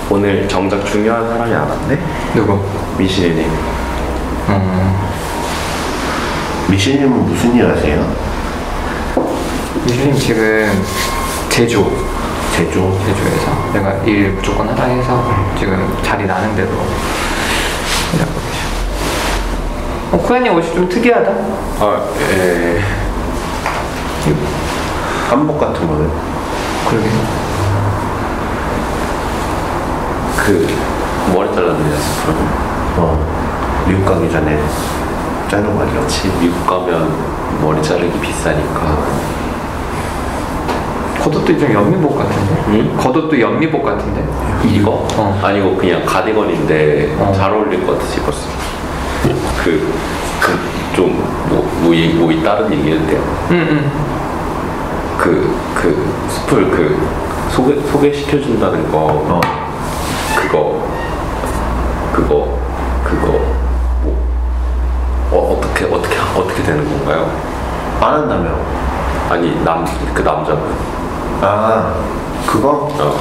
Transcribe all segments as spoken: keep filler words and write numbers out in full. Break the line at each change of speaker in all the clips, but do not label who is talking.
오늘 정작 중요한 사람이 안 왔네?
누구?
미시리님.
음.
미시님은 무슨 일 하세요?
미슈님 지금 제조
제조?
제조에서 내가 일 무조건 하라 해서 지금 자리 나는 대로 일하고 계셔. 어, 코야님 옷이 좀 특이하다.
아, 예.
한복 같은 거는?
그러게.
그 머리 잘라드렸어. 그럼
어. 미국 가기 전에 자르고 가려고.
그렇지. 미국 가면 머리 자르기 비싸니까.
겉옷도 좀 연미복 같은데?
응?
겉옷도 연미복 같은데?
이거?
어.
아니 이거 그냥 가디건인데
어.
잘 어울릴 것 같아서 입었어. 그, 그, 좀, 뭐, 뭐, 이, 뭐, 이 다른 얘기해도 돼요?
응응.
그, 그, 스풀, 그, 소개, 소개시켜준다는 거,
어.
그거, 그거, 그거, 뭐, 어, 어떻게, 어떻게, 어떻게 되는 건가요?
안 한다며?
아니, 남, 그 남자분.
아, 그거?
어.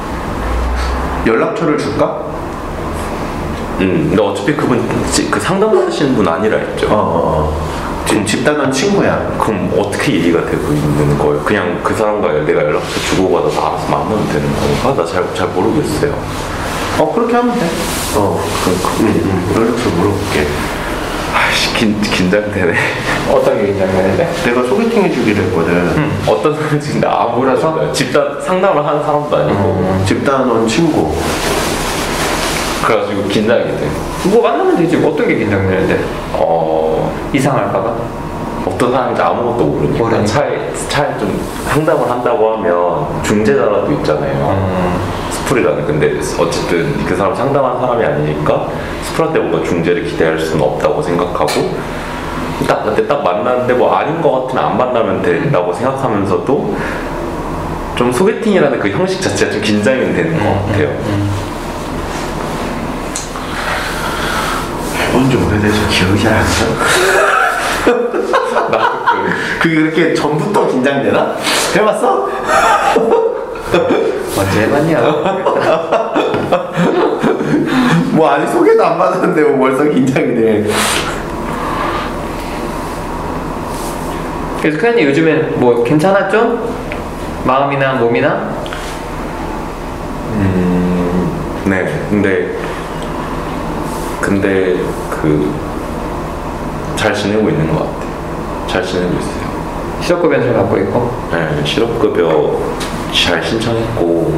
연락처를 줄까?
음, 근데 어차피 그분, 지- 그 상담받으시는 분 아니라 했죠.
어, 어, 어. 지금 집단원 친구야.
그럼 어떻게 얘기가 되고 있는 거예요? 그냥 그 사람과 내가 연락처 주고받아서 알아서 만나면 되는 건가? 나 잘, 잘 모르겠어요.
어, 그렇게 하면 돼. 어, 그, 응, 응. 연락처 물어볼게.
아이씨, 긴, 긴장되네.
어떤 게 긴장되는데?
내가 소개팅 해주기로 했거든.
응.
어떤 사람인지 근데 아무라서 몰라서? 집단 상담을 하는 사람도 아니고.
음.
집단원 친구.
그래가지고 긴장이 돼.
뭐 만나면 되지. 뭐 어떤 게 긴장되는데?
어,
이상할까봐?
어떤 사람인지 아무것도 모르니까.
모르니까.
차에, 차에 좀 상담을 한다고 하면 중재자라도 있잖아요.
음.
스풀이라는. 근데 어쨌든 그 사람 상담한 사람이 아니니까 스풀한테 뭔가 중재를 기대할 수는 없다고 생각하고, 딱 근데 딱 만났는데 뭐 아닌 것 같으면 안 만나면 된다고 생각하면서도 좀 소개팅이라는 그 형식 자체가 좀 긴장이 되는 것 같아요.
음.
해본 지 오래돼서 기억이 잘 안 나.
나도 그
그게 그렇게 전부터 긴장되나? 해봤어?
언제 해봤냐?
뭐 아직 소개도 안 받았는데 뭐 벌써 긴장이 돼.
그래서 큰언니 요즘엔 뭐 괜찮았죠? 마음이나 몸이나?
음, 네. 근데 근데 그 잘 지내고 있는 것 같아요. 잘 지내고 있어요.
실업급여 잘 받고 있고.
네, 실업급여 잘 신청했고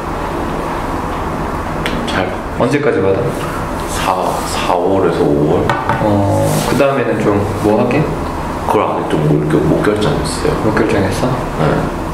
잘
언제까지 받아?
사월에서 오월?
어, 그 다음에는 좀 뭐 하게?
그걸 아직 좀 못, 결- 못 결정했어요.
못 결정했어?
네.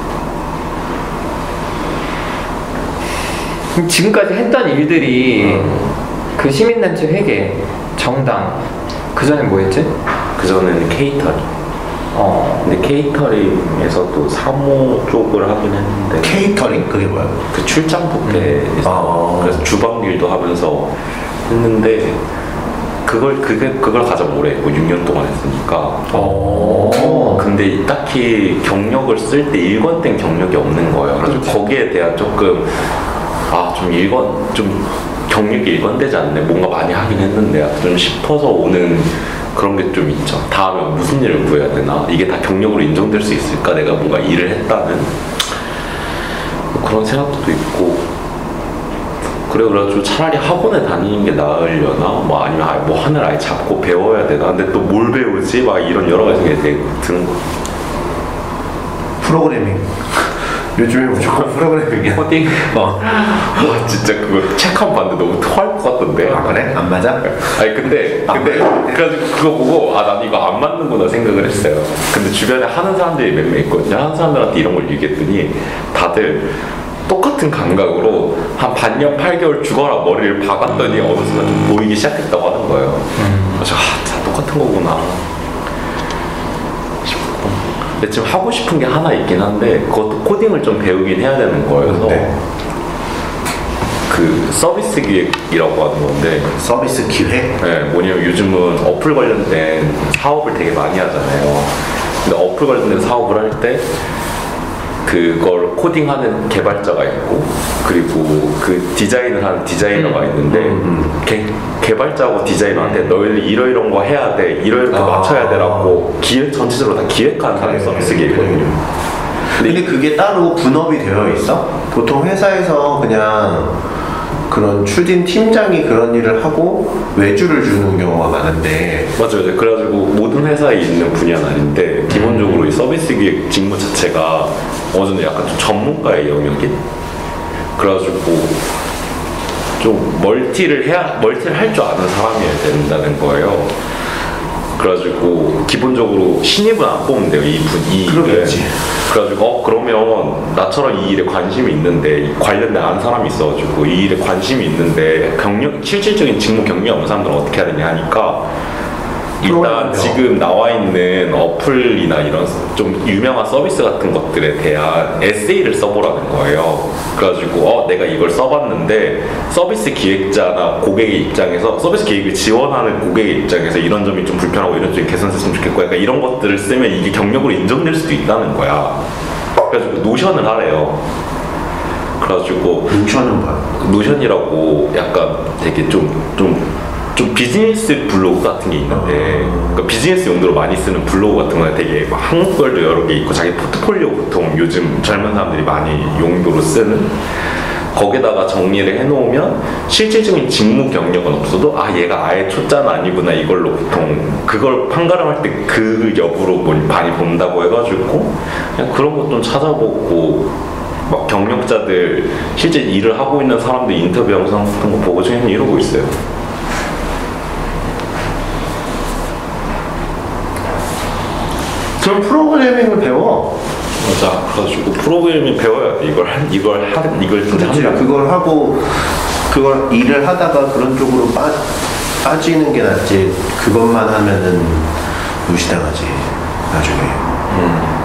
그럼 지금까지 했던 일들이
음.
그 시민단체 회계, 정당, 그 전에 뭐 했지?
그전에는 케이터링.
어,
근데 케이터링에서도 사무 쪽을 하긴 했는데
케이터링? 그게 뭐야?
그 출장 뷔페에서
아.
그래서 주방 일도 하면서 했는데 그걸 그게 그걸 가장 오래 했고 육 년 동안 했으니까.
어.
근데 딱히 경력을 쓸 때 일관된 경력이 없는 거예요. 그래서 거기에 대한 조금 아 좀 일관 좀 경력이 일관되지 않네. 뭔가 많이 하긴 했는데 좀 싶어서 오는 그런 게 좀 있죠. 다음에 무슨 일을 구해야 되나? 이게 다 경력으로 인정될 수 있을까? 내가 뭔가 일을 했다는 그런 생각도 있고. 그래 그래가지고 차라리 학원에 다니는 게 나으려나? 뭐 아니면 아예 뭐 하늘 아예 잡고 배워야 되나? 근데 또 뭘 배우지? 막 이런 여러 가지 생각이 되게 드는 거.
프로그래밍. 요즘에 무조건 프로그래밍이야.
코딩?
어.
와 진짜 그거 책 한 번 봤는데 너무 토할 것 같던데.
아, 그래? 안 맞아?
아니 근데 근데 그래가지고 그거 보고 아 난 이거 안 맞는구나 생각을 했어요. 근데 주변에 하는 사람들이 몇 명 있거든요. 하는 사람들한테 이런 걸 얘기했더니 다들 똑같은 감각으로 한 반년 팔 개월 죽어라 머리를 박았더니 어느 순간 좀 보이기 시작했다고 하는 거예요. 그래서 아 다 똑같은 거구나 싶고. 근데 지금 하고 싶은 게 하나 있긴 한데 그것도 코딩을 좀 배우긴 해야 되는 거예요. 그래서
네.
그 서비스 기획이라고 하는 건데
서비스 기획?
네, 뭐냐면 요즘은 어플 관련된 사업을 되게 많이 하잖아요. 근데 어플 관련된 사업을 할 때 그걸 코딩하는 개발자가 있고 그리고 그 디자인을 하는 디자이너가 있는데
음.
개, 개발자하고 디자이너한테 너희들 이러이런 거 해야 돼 이러이렇게
아.
맞춰야 돼라고 기획 전체적으로 다 기획하는 사람이 서비스 기획이거든요.
근데 그게 따로 분업이 되어 있어? 보통 회사에서 그냥 그런 추진 팀장이 그런 일을 하고 외주를 주는 경우가 많은데
맞아요. 그래가지고 모든 회사에 있는 분야는 아닌데 기본적으로 이 서비스 기획 직무 자체가 어느 정도 약간 좀 전문가의 영역인 그래가지고 좀 멀티를 해야 멀티를 할 줄 아는 사람이어야 된다는 거예요. 그래가지고 기본적으로 신입은 안 뽑으면 돼요. 이 분, 이 일을.
그러겠지.
그래가지고 어 그러면 나처럼 이 일에 관심이 있는데 관련된 아는 사람이 있어가지고 이 일에 관심이 있는데 경력 실질적인 직무 경력이 없는 사람들은 어떻게 해야 되냐 하니까 일단
그러네요.
지금 나와 있는 어플이나 이런 좀 유명한 서비스 같은 것들에 대한 에세이를 써보라는 거예요. 그래가지고 어 내가 이걸 써봤는데 서비스 기획자나 고객의 입장에서 서비스 기획을 지원하는 고객의 입장에서 이런 점이 좀 불편하고 이런 점이 개선됐으면 좋겠고 약간 이런 것들을 쓰면 이게 경력으로 인정될 수도 있다는 거야. 그래가지고 노션을 하래요. 그래가지고
노션은 뭐야?
노션이라고 약간 되게 좀좀 좀 비즈니스 블로그 같은 게 있는데 그러니까 비즈니스 용도로 많이 쓰는 블로그 같은 거는 되게 막 한국별도 여러 개 있고 자기 포트폴리오 보통 요즘 젊은 사람들이 많이 용도로 쓰는 거기다가 정리를 해놓으면 실질적인 직무 경력은 없어도 아 얘가 아예 초짜는 아니구나 이걸로 보통 그걸 판가름할 때 그 여부로 많이 본다고 해가지고 그냥 그런 것 좀 찾아보고 막 경력자들 실제 일을 하고 있는 사람들 인터뷰 영상 같은 거 보고 지금 이러고 있어요.
그럼 프로그래밍을 배워.
맞아. 그래가지고 프로그래밍 배워야 돼. 이걸 한 이걸 하 이걸 진짜
그렇지.
한다.
그걸 하고 그걸 일을 하다가 그런 쪽으로 빠, 빠지는 게 낫지. 그것만 하면은 무시당하지 나중에.
음.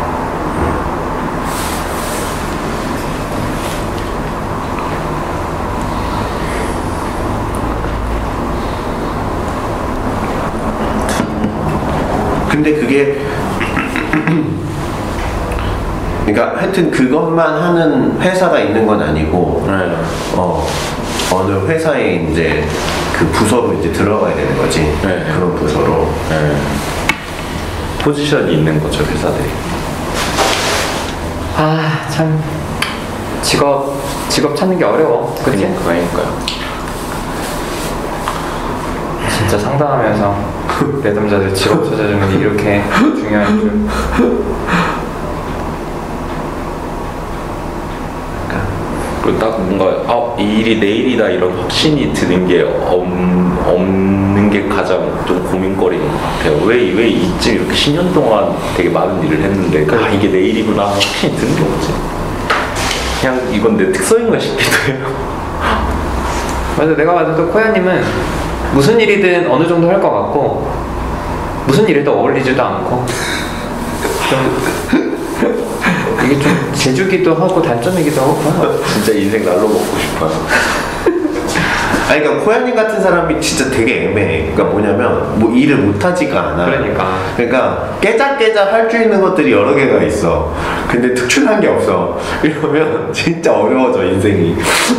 근데 그게 그러니까 하여튼 그것만 하는 회사가 있는 건 아니고
네.
어 어느 회사에 이제 그 부서로 이제 들어가야 되는 거지.
네.
그런 부서로.
네. 포지션이 있는 거죠 회사들이.
아, 참 직업 직업 찾는 게 어려워. 그치?
그러니까요.
진짜 상담하면서 내담자들 직업 찾아주는 게 이렇게 중요한 줄.
그리고 딱 뭔가 아, 이 일이 내 일이다 이런 확신이 드는 게 없, 없는 게 가장 좀 고민거리인 것 같아요. 왜, 왜 이쯤 이렇게 십 년 동안 되게 많은 일을 했는데 아 이게 내 일이구나 확신이 드는 게 없지. 그냥 이건 내 특성인가 싶기도 해요.
맞아, 내가 봐도 또 코야님은 무슨 일이든 어느 정도 할 것 같고 무슨 일에도 어울리지도 않고 좀 이게 좀 재주기도 하고 단점이기도 하고.
진짜 인생 날로 먹고 싶어요.
아니 그러니까 코야님 같은 사람이 진짜 되게 애매해. 그러니까 뭐냐면 뭐 일을 못하지가 않아.
그러니까.
그러니까 깨작깨작 할 줄 있는 것들이 여러 개가 있어. 근데 특출난 게 없어. 이러면 진짜 어려워져 인생이.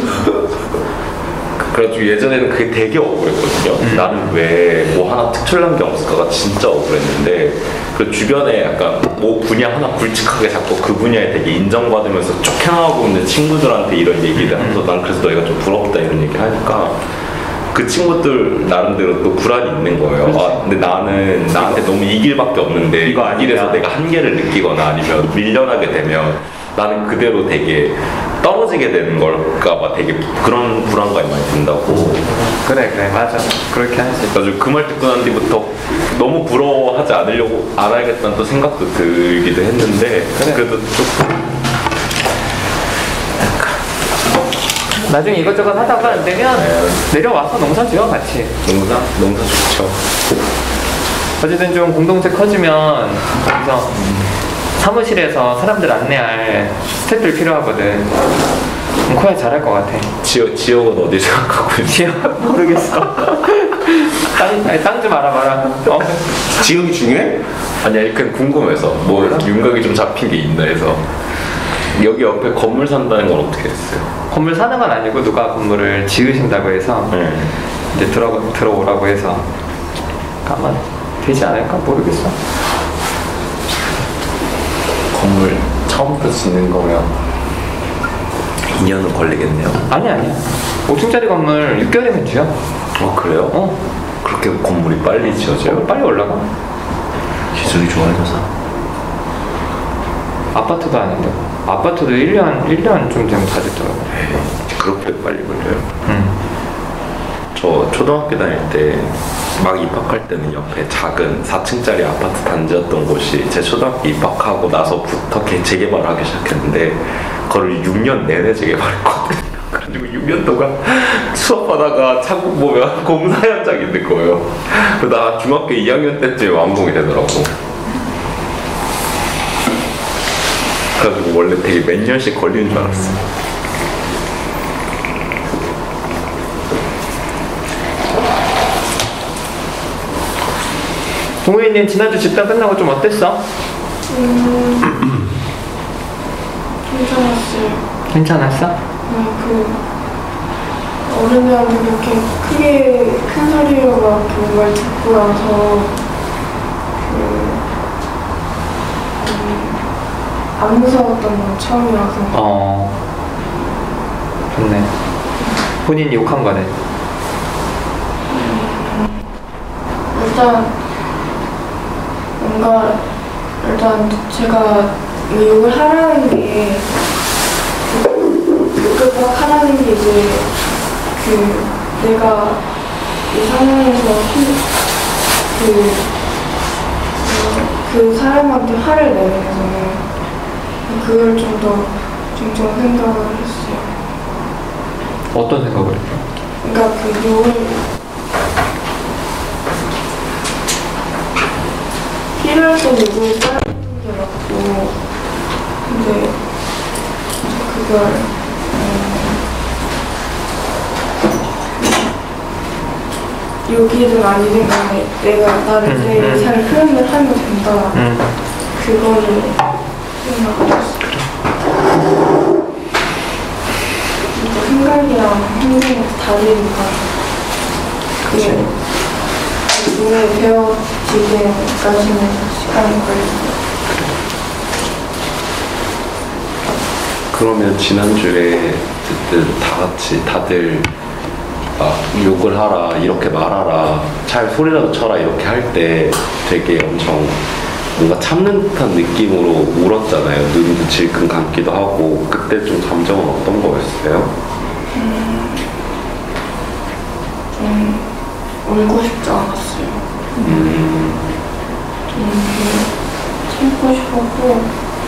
그래가지고 예전에는 그게 되게 억울했거든요.
음.
나는 왜 뭐 하나 특출난 게 없을까가 진짜 억울했는데 그 주변에 약간 뭐 분야 하나 굵직하게 잡고 그 분야에 되게 인정받으면서 쭉 해나가고 있는 친구들한테 이런 얘기를 하면서 난 그래서 너희가 좀 부럽다 이런 얘기 하니까 그 친구들 나름대로 또 불안이 있는 거예요. 아, 근데 나는 나한테 너무 이 길밖에 없는데
이거 아니냐.
이 길에서 내가 한계를 느끼거나 아니면 밀려나게 되면 나는 그대로 되게 떨어지게 되는 걸까봐 되게 그런 불안감이 많이 든다고.
그래 그래 맞아, 그렇게 하지.
그래가지고 그 말 듣고 난 뒤부터 너무 부러워하지 않으려고 안 하겠다는 또 생각도 들기도 했는데
그래.
그래도 조금
나중에 이것저것 하다가 안 되면
네.
내려와서 농사 지어 같이.
농사 농사 좋죠.
어쨌든 좀 공동체 커지면 거기서 사무실에서 사람들 안내할 스태프들 필요하거든. 그럼 코야 잘할 것 같아.
지역 지역은 어디 생각하고 있지?
지역 모르겠어. 땅, 아니, 땅 좀 알아봐라. 어?
지역이 중요해?
아니 아니 그냥 궁금해서 뭐
몰라?
윤곽이 좀 잡힌 게 있나 해서. 여기 옆에 건물 산다는 건 어떻게 했어요?
건물 사는 건 아니고 누가 건물을 지으신다고 해서
네.
이제 들어, 들어오라고 해서 아마 되지 않을까 모르겠어.
건물 처음부터 짓는 거면 이 년은 걸리겠네요.
아니 아니야. 오 층짜리 건물 육 개월이면 지어.
어 그래요?
어.
그렇게 건물이 빨리 지어져요?
빨리 올라가.
기술이 좋아져서.
아파트도 아닌데. 아파트도 일 년, 일 년 좀 되면 다 됐더라고.
그렇게 빨리 걸려요?
응.
저 초등학교 다닐 때 막 입학할 때는 옆에 작은 사 층짜리 아파트 단지였던 곳이 제 초등학교 입학하고 나서부터 개- 재개발을 하기 시작했는데 그걸 육 년 내내 재개발했거든요. 그래가지고 육 년 동안 수업하다가 창문 보면 공사 현장이 있는 거예요. 나 중학교 이 학년 때쯤에 완공이 되더라고. 그래가지고 원래 되게 몇 년씩 걸리는 줄 알았어.
동우이님 지난주 집단 끝나고 좀 어땠어?
음, 괜찮았어요.
괜찮았어?
네, 그 어른들한테 그렇게 크게 큰 소리로 막 그걸 듣고 나서 그, 음, 안 무서웠던 건 처음이라서
어. 좋네. 본인이 욕한 거네.
일단 뭔가 일단 제가 이 욕을 하라는 게 욕을 꼭 하라는 게 이제 그 내가 이 상황에서 힘- 그, 어, 그 사람한테 화를 내면서 그걸 좀 더 종종 생각을 했어요.
어떤 생각을 했어?
그러니까 그 욕을 필요할 때 욕을 따르는 게 맞고 근데 그걸 음, 욕이든 아니든 간에 내가 나를
음,
내
음.
의사를 표현을 하면 된다
응.
그거를 생각을 했어. 그러니까 생각이랑 행동이 다르니까 그게 눈에 배워지기까지는 시간이 걸렸어요.
그러면 지난주에 어쨌든 다 같이 다들 막 욕을 하라 이렇게 말하라 잘 소리라도 쳐라 이렇게 할 때 되게 엄청 뭔가 참는 듯한 느낌으로 울었잖아요. 눈도 질끈 감기도 하고 그때 좀 감정은 어떤 거였어요?
좀 울고 싶지 않았어요.
음,
좀 이렇게 참고 싶었고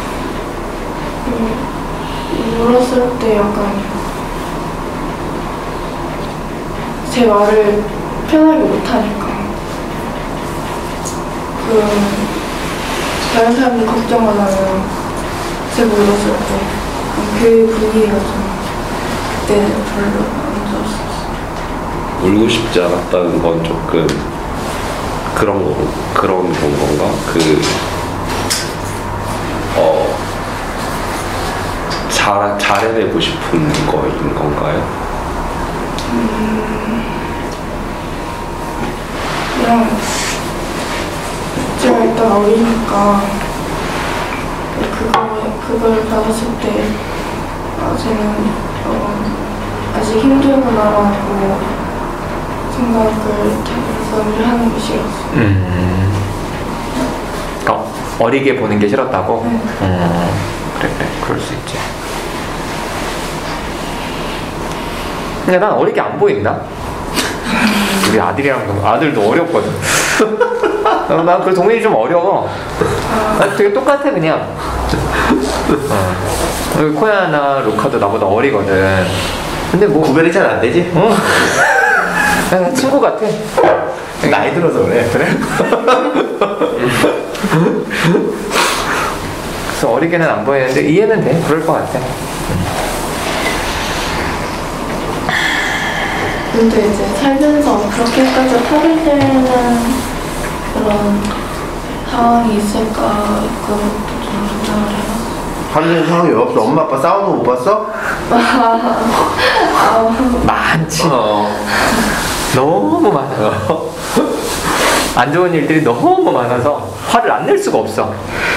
음, 울었을 때 약간 제 말을 편하게 못하니까 그 다른 사람이 걱정을 하면 제가 울었을 때 그 분위기가 좀 그때 별로 안 좋았었어요.
울고 싶지 않았다는 건 조금 그런 거 그런 건 건가? 그 어, 잘 잘해내고 싶은 거인 건가요?
그냥 제가 일단 어리니까 그거, 그걸 받았을 때 아, 쟤는 어, 아직 힘들구나라고 생각을 그걸 하는 게 싫었어요.
음. 어, 어리게 보는 게 싫었다고?
네.
음. 그래, 그래. 그럴 수 있지. 근데 난 어리게 안 보인다? 우리 아들이랑, 좀- 아들도 어렵거든. 어, 난 그 동현이 좀 어려워. 아, 되게 똑같아, 그냥. 어. 우리 코야나 루카도 나보다 어리거든. 근데 뭐,
구별이 잘 안 되지?
어? 그냥 친구 같아.
나이 들어서 그래.
그래? 그래서 어리게는 안 보이는데 이해는 돼. 그럴 것 같아.
근데 이제 살면서 그렇게까지 화를 내는 그런 상황이 있을까 그것도 좀 생각을 해봤어요.
화내는 상황이 왜 없어? 엄마 아빠 싸우는 거 못 봤어?
많지.
어.
너무 많아. 안 좋은 일들이 너무 많아서 화를 안 낼 수가 없어.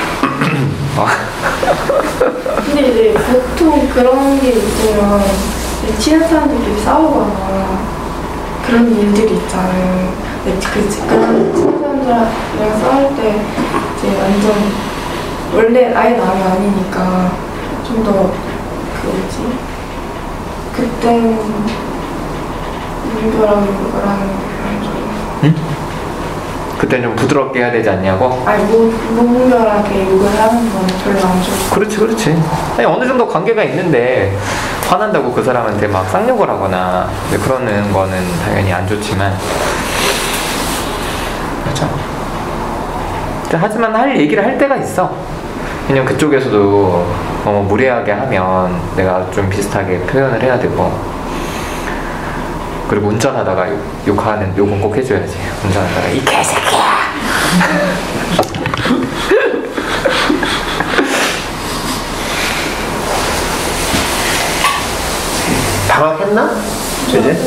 근데 이제 보통 그런 게 있으면 이제 친한 사람들끼리 싸우거나 그런 일들이 있잖아요. 근데 그 그런 친한 사람들이랑 싸울 때 이제 완전 원래 아예 남이 아니니까 좀 더 그 뭐지 그땐 무분별하게 욕을 하는 게 좀.
응? 그때 좀 부드럽게 해야 되지 않냐고?
아니 무, 무분별하게 욕을 하는 건 별로 안 좋고.
그렇지, 그렇지. 아니, 어느 정도 관계가 있는데 화난다고 그 사람한테 막 쌍욕을 하거나 그러는 거는 당연히 안 좋지만, 그렇죠. 하지만 할 얘기를 할 때가 있어. 왜냐면 그쪽에서도 어, 무례하게 하면 내가 좀 비슷하게 표현을 해야 되고, 그리고 운전하다가 욕, 욕하는 욕은 꼭 해줘야지. 운전하다가 이 개새끼야.
방학했나? 이제?
네.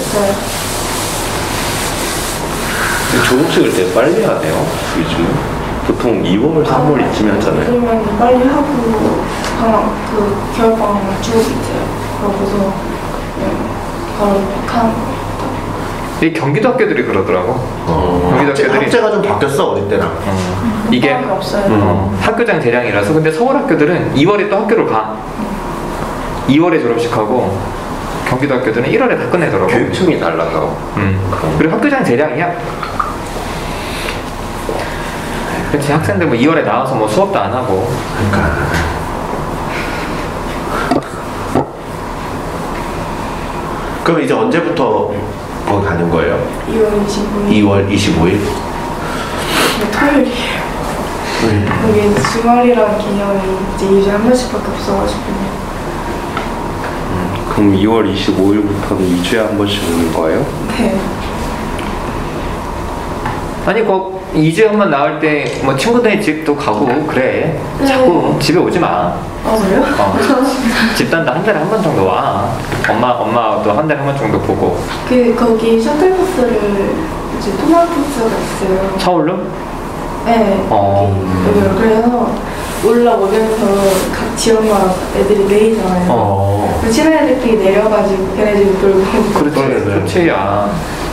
졸업식을 되게 빨리 하네요. 요즘은. 보통 이월, 삼월 이쯤에 하잖아요.
그러면 빨리 하고 방학 그 겨울방학 쭉 이제 그러고서 그냥 바로 하는 거.
이 경기도 학교들이 그러더라고.
어.
경기도
학제,
학교들이
학제가 좀 바뀌었어 어릴 때랑.
어, 이게
방학이 없어요.
어, 학교장 재량이라서. 근데 서울 학교들은 이월에 또 학교를 가. 이월에 졸업식하고 경기도 학교들은 일월에 다 끝내더라고.
교육청이 달라서.
음. 그리고 학교장 재량이야. 그렇지. 학생들 뭐 이월에 나와서 뭐 수업도 안 하고.
그러니까. 그럼 이제 언제부터 거기 가는 거예요?
이월 이십오일
이월 이십오일?
토요일이에요. 이게 주말이라는 개념이 이제 이 주에 한 번씩밖에 없어가지고.
그럼 이월 이십오일부터는 이 주에 한 번씩 오는 거예요?
네.
아니 그 이 주에 한 번 나올 때 뭐 친구들 집도 가고 그래.
네.
자꾸 집에 오지 마.
아 그래요?
어. 집단도 한 달에 한 번 정도 와. 엄마 엄마도 한 달에 한 번 정도 보고.
그 거기 셔틀버스를 이제 토마토스가 있어요.
서울로?
네.
어.
여기 여기 그래서 올라오면서 같이 엄마 애들이 내리잖아요.
어.
그 친한 애들끼리 내려가지고 걔네 집에 놀고.
그렇지. 그렇지. 야.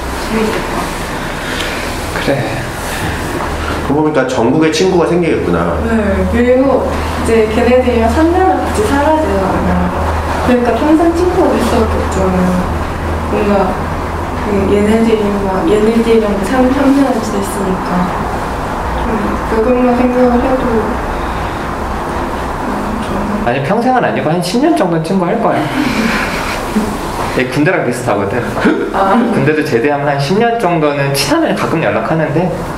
그래.
그러고 보니까 전국에 친구가 생기겠구나.
네. 그리고 이제 걔네들이랑 삼 년을 같이 살아야 되잖아요. 그러니까 평생 친구가 될 수밖에 없잖아요. 뭔가 그 얘네들이 막 얘네들이랑 삼, 삼 년을 지냈으니까 좀 그것만 생각을 해도 음, 좀
아니 평생은 아니고 한 십 년 정도는 친구 할 거야. 얘 군대랑 비슷하거든.
아.
군대도 제대하면 한 십 년 정도는 친하면 가끔 연락하는데,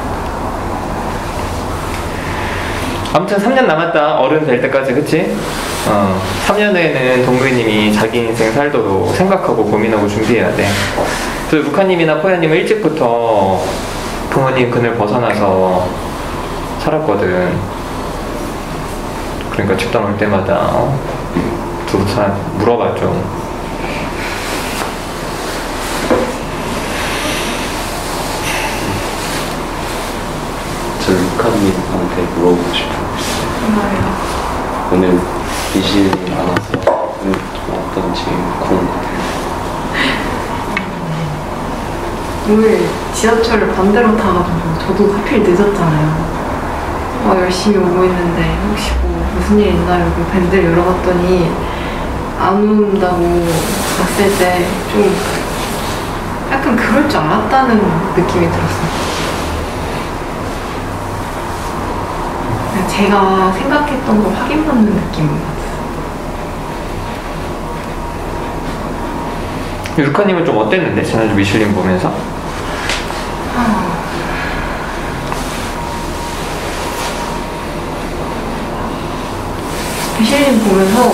아무튼 삼 년 남았다. 어른 될 때까지. 그치? 어, 삼 년 후에는 동그이님이 자기 인생 살도록 생각하고 고민하고 준비해야 돼. 그래서 루카님이나 포야님은 일찍부터 부모님 그늘 벗어나서 살았거든. 그러니까 집단 올 때마다 어? 두 사람 물어봐 좀.
저 루카님한테 물어보고 싶어요.
정말요.
오늘 미신이 많아서 오늘 좀 어떤지 궁금해요.
오늘 지하철을 반대로 타가지고 저도 하필 늦었잖아요. 어, 열심히 오고 있는데 혹시 뭐 무슨 일 있나 이러고 밴드를 열어봤더니 안 온다고 봤을 때 좀 약간 그럴 줄 알았다는 느낌이 들었어요. 그냥 제가 생각했던 걸 확인받는 느낌인 것 같아요.
루카님은 좀 어땠는데? 지난주 미슐린 보면서?
미슐린 보면서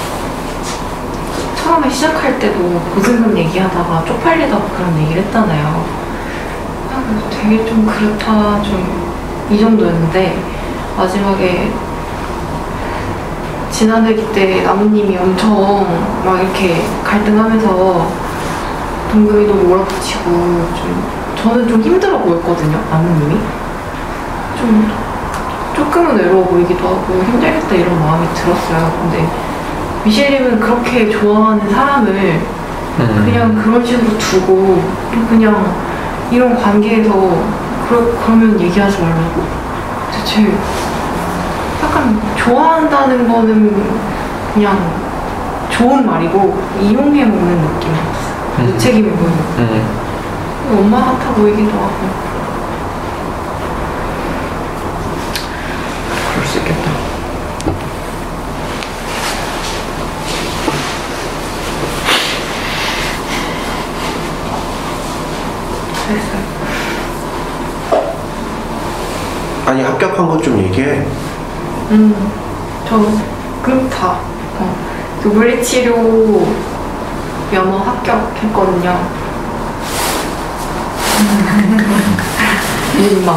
처음에 시작할 때도 보증금 얘기하다가 쪽팔리다고 그런 얘기를 했잖아요. 아, 되게 좀 그렇다, 좀 이 정도였는데 마지막에 지난 학기 때 나무님이 엄청 막 이렇게 갈등하면서 동금이도 몰아붙이고 좀 저는 좀 힘들어 보였거든요. 나무님이 좀 조금은 외로워 보이기도 하고 힘들겠다 이런 마음이 들었어요. 근데 미셸님은 그렇게 좋아하는 사람을
음.
그냥 그런 식으로 두고 그냥 이런 관계에서 그러, 그러면 얘기하지 말라고? 대체 약간 좋아한다는 거는 그냥 좋은 말이고 이용해 먹는 느낌이었어요.
음.
무책임해 보이는
음.
엄마 같아 보이기도 하고.
그럴 수 있겠다.
그랬어요.
아니 합격한 것 좀 얘기해.
음, 저 그룹 다 어, 그 물리치료 면허 합격했거든요. 민망.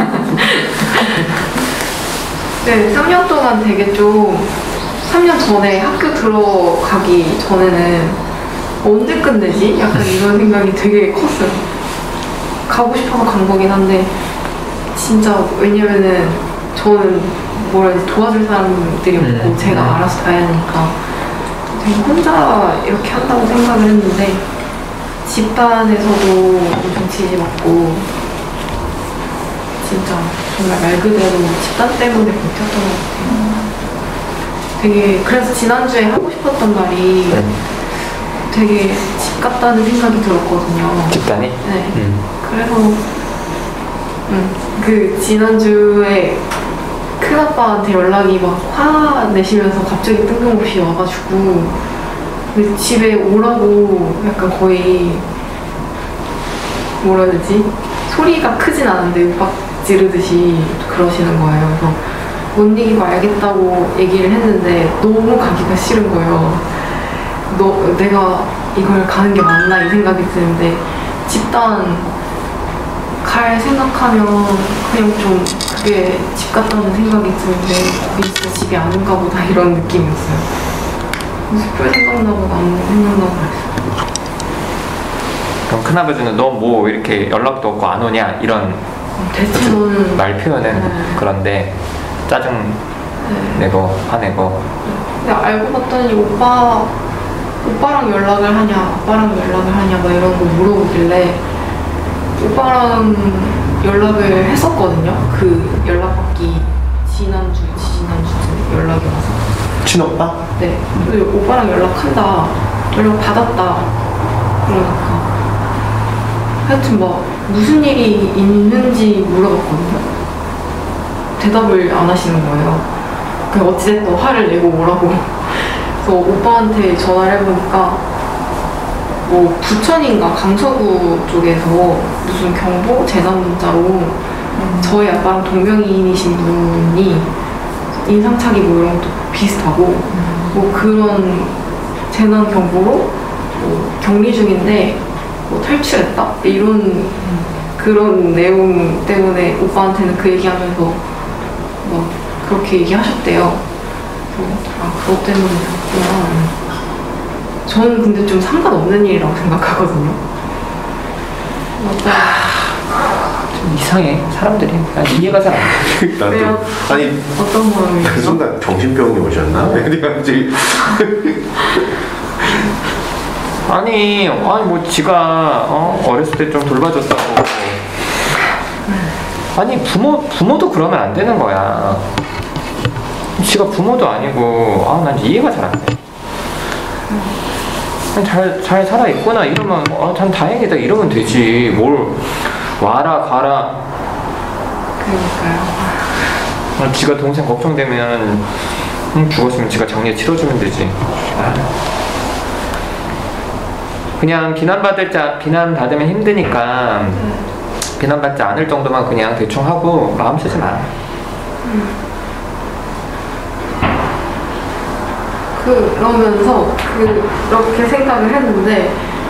네, 삼 년 동안 되게 좀 삼 년 전에 학교 들어가기 전에는 언제 끝내지? 약간 이런 생각이 되게 컸어요. 가고 싶어서 간 거긴 한데 진짜 왜냐면은 저는 뭐라 해야 되지 도와줄 사람들이 없고
음.
제가 알아서 다 해야 하니까 되게 혼자 이렇게 한다고 생각을 했는데 집단에서도 엄청 지지받고 진짜 정말 말 그대로 집단 때문에 버텼던 것 같아요. 되게 그래서 지난주에 하고 싶었던 말이
네.
되게 집 같다는 생각이 들었거든요.
집단이?
네.
음.
그래서 음, 그 지난주에 큰아빠한테 연락이 막 화내시면서 갑자기 뜬금없이 와가지고 그 집에 오라고 약간 거의 뭐라 해야 되지? 소리가 크진 않은데 윽박 지르듯이 그러시는 거예요. 그래서 못 이기고 알겠다고 얘기를 했는데 너무 가기가 싫은 거예요. 너, 내가 이걸 가는 게 맞나 이 생각이 드는데 집단 갈 생각하면 그냥 좀 그게 집 같다는 생각이 드는데 그게 진짜 집이 아닌가 보다 이런 느낌이었어요. 숲을 생각나고 나무 생각나고 그랬어요.
그럼 큰아버지는 너 뭐 이렇게 연락도 없고 안 오냐 이런
대체 너는
말 표현은
네.
그런데 짜증
네.
내고 화내고
근데 알고 봤더니 오빠 오빠랑 연락을 하냐 아빠랑 연락을 하냐 막 이런 거 물어보길래 오빠랑 연락을 했었거든요. 그 연락받기 지난주 지난주 연락이 와서
친오빠?
네 근데 오빠랑 연락한다 연락 받았다 그러니까 하여튼 뭐 무슨 일이 있는지 물어봤거든요. 대답을 안 하시는 거예요. 그냥 어찌됐든 화를 내고 오라고. 그래서 오빠한테 전화를 해보니까 뭐 부천인가 강서구 쪽에서 무슨 경보 재난 문자로 음. 저희 아빠랑 동명이인이신 분이 인상착의 뭐 이런 것도 비슷하고 음. 뭐 그런 재난 경보로 뭐 격리 중인데 뭐 탈출했다 이런 음. 그런 내용 때문에 오빠한테는 그 얘기하면서 뭐 그렇게 얘기하셨대요. 그래서 아 그것 때문에 그렇구나. 저는 근데 좀 상관없는 일이라고 생각하거든요. 맞다.
좀 이상해 사람들이. 난 이해가 잘 안 돼.
나도
왜요?
아니
어떤
그
마음이죠?
순간 정신병이 오셨나? 내가 갑자기
아니, 아니 뭐 지가 어? 어렸을 때 좀 돌봐줬다고. 아니 부모 부모도 그러면 안 되는 거야. 지가 부모도 아니고 아 난 이해가 잘 안 돼. 잘 잘 살아 있구나 이러면 아참 다행이다 이러면 되지. 뭘 와라 가라.
그러니까요.
아, 지가 동생 걱정되면 음, 죽었으면 지가 장례 치러주면 되지. 아. 그냥 비난받을 자 비난받으면 힘드니까
네.
비난받지 않을 정도만 그냥 대충 하고 마음 쓰지 마.
음. 그러면서 그렇게 생각을 했는데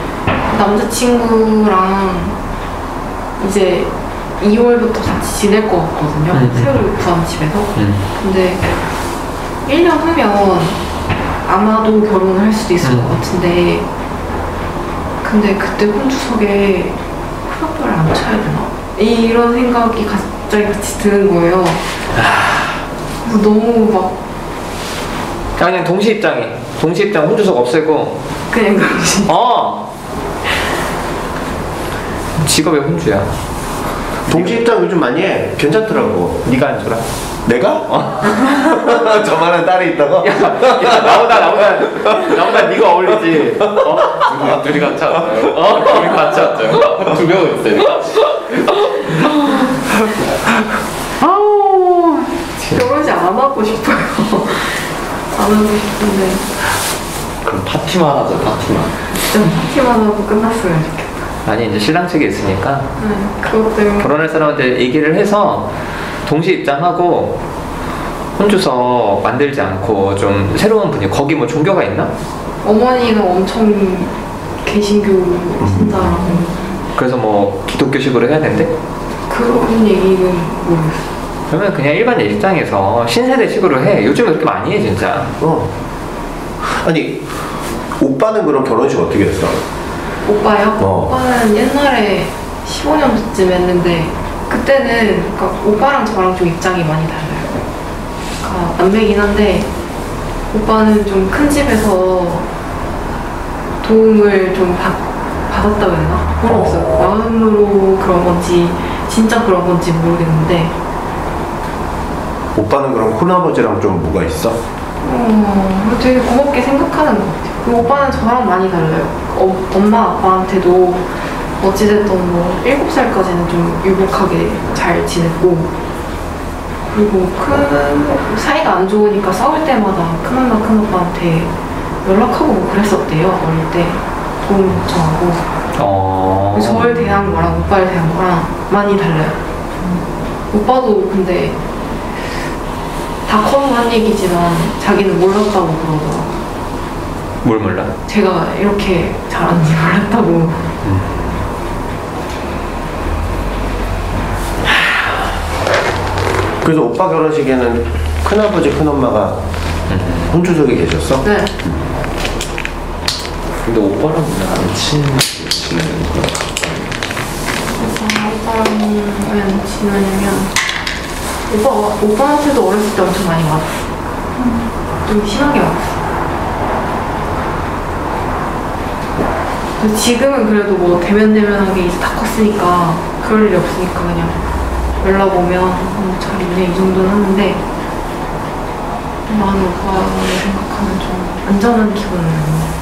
남자친구랑 이제 이월부터 같이 지낼 것 같거든요.
음.
새로 구한 집에서.
음.
근데 일 년 후면 아마도 결혼을 할 수도 있을
음.
것 같은데 근데 그때 혼주석에 큰아빠를 안 쳐야 되나? 이런 생각이 갑자기 같이 드는 거예요. 그래서 너무 막
그냥 동시 입장이 동시 입장 혼주석 없애고
그냥 그러지.
어 직업의 혼주야.
동시 입장 요즘 많이 해. 괜찮더라고.
네가 안 줘라.
내가? 어. 저만한 딸이 있다고?
야, 야 나보다 나보다 나보다 네가 어울리지. 어?
둘이 같이 왔어요. 어? 둘이 같이 왔죠. 두 명은 있어요.
아우 결혼식 안 하고 싶어요. 안 하고 싶은데
그럼 파티만 하자, 파티만.
진짜 파티만 하고 끝났으면 좋겠다.
아니 이제 신랑 측에 있으니까
네, 그것 때문에
결혼할 사람한테 얘기를 해서 동시 입장하고 혼주석 만들지 않고 좀 새로운 분위기. 거기 뭐 종교가 있나?
어머니가 엄청 개신교 신자라고
그래서 뭐 기독교식으로 해야 된대?
그런 얘기는 모르겠어.
그러면 그냥 일반 일상에서 신세대식으로 해. 요즘 그렇게 많이 해 진짜.
어. 아니, 오빠는 그럼 결혼식 어떻게 했어?
오빠요?
어.
오빠는 옛날에 십오 년쯤 했는데 그때는 그러니까 오빠랑 저랑 좀 입장이 많이 달라요. 그러니까 남매긴 한데 오빠는 좀 큰 집에서 도움을 좀 받, 받았다고 해야 되나? 모르겠어요. 마음으로 그런 건지 진짜 그런 건지 모르겠는데
오빠는 그럼 큰아버지랑 좀 뭐가 있어?
어, 되게 고맙게 생각하는 것 같아요. 그리고 오빠는 저랑 많이 달라요. 어, 엄마 아빠한테도 어찌됐든 뭐 일곱 살까지는 좀 유복하게 잘 지냈고 그리고 큰 사이가 안 좋으니까 싸울 때마다 큰엄마 큰아빠한테 연락하고 뭐 그랬었대요. 어릴 때 도움 요청하고
어.
저를 대한 거랑 오빠를 대한 거랑 많이 달라요. 오빠도 근데 다 커서 한 얘기지만 자기는 몰랐다고 그러더라고.
뭘 몰라?
제가 이렇게 잘하는지 몰랐다고.
그래서 오빠 결혼식에는 큰아버지 큰엄마가 혼주석에 계셨어?
네.
근데 오빠랑 그냥 안 친하게 지내는 거야.
오빠랑은 지내면 오빠 오빠한테도 어렸을 때 엄청 많이 맞았어. 좀 심하게 맞았어. 근데 지금은 그래도 뭐 대면대면하게 이제 다 컸으니까 그럴 일이 없으니까 그냥 연락 오면 어, 잘 있네 이 정도는 하는데 나는 오빠를 생각하면 좀 안전한 기분은 아니야.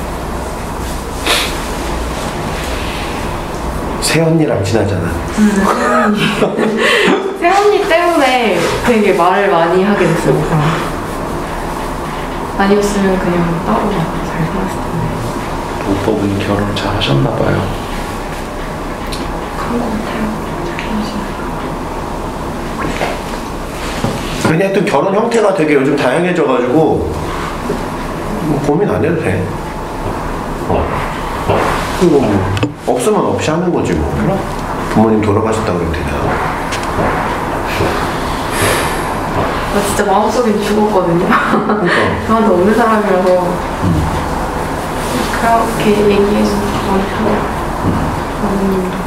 새언니랑 친하잖아.
음, 새언니. 새언니 때문에 되게 말을 많이 하게 됐어요, 오빠랑. 아니었으면 그냥 따로 잘 살았을 텐데.
오빠분 결혼 잘 하셨나봐요.
그런 것 같아요.
그냥 또 결혼 형태가 되게 요즘 다양해져가지고 뭐 고민 안 해도 돼. 그리고 뭐 없으면 없이 하는 거지 뭐. 부모님 돌아가셨다고 그래도 되냐.
나 진짜 마음속엔 죽었거든요. 저한테 없는 사람이라서 그렇게 얘기해서 마음이 편해요. 어머님도.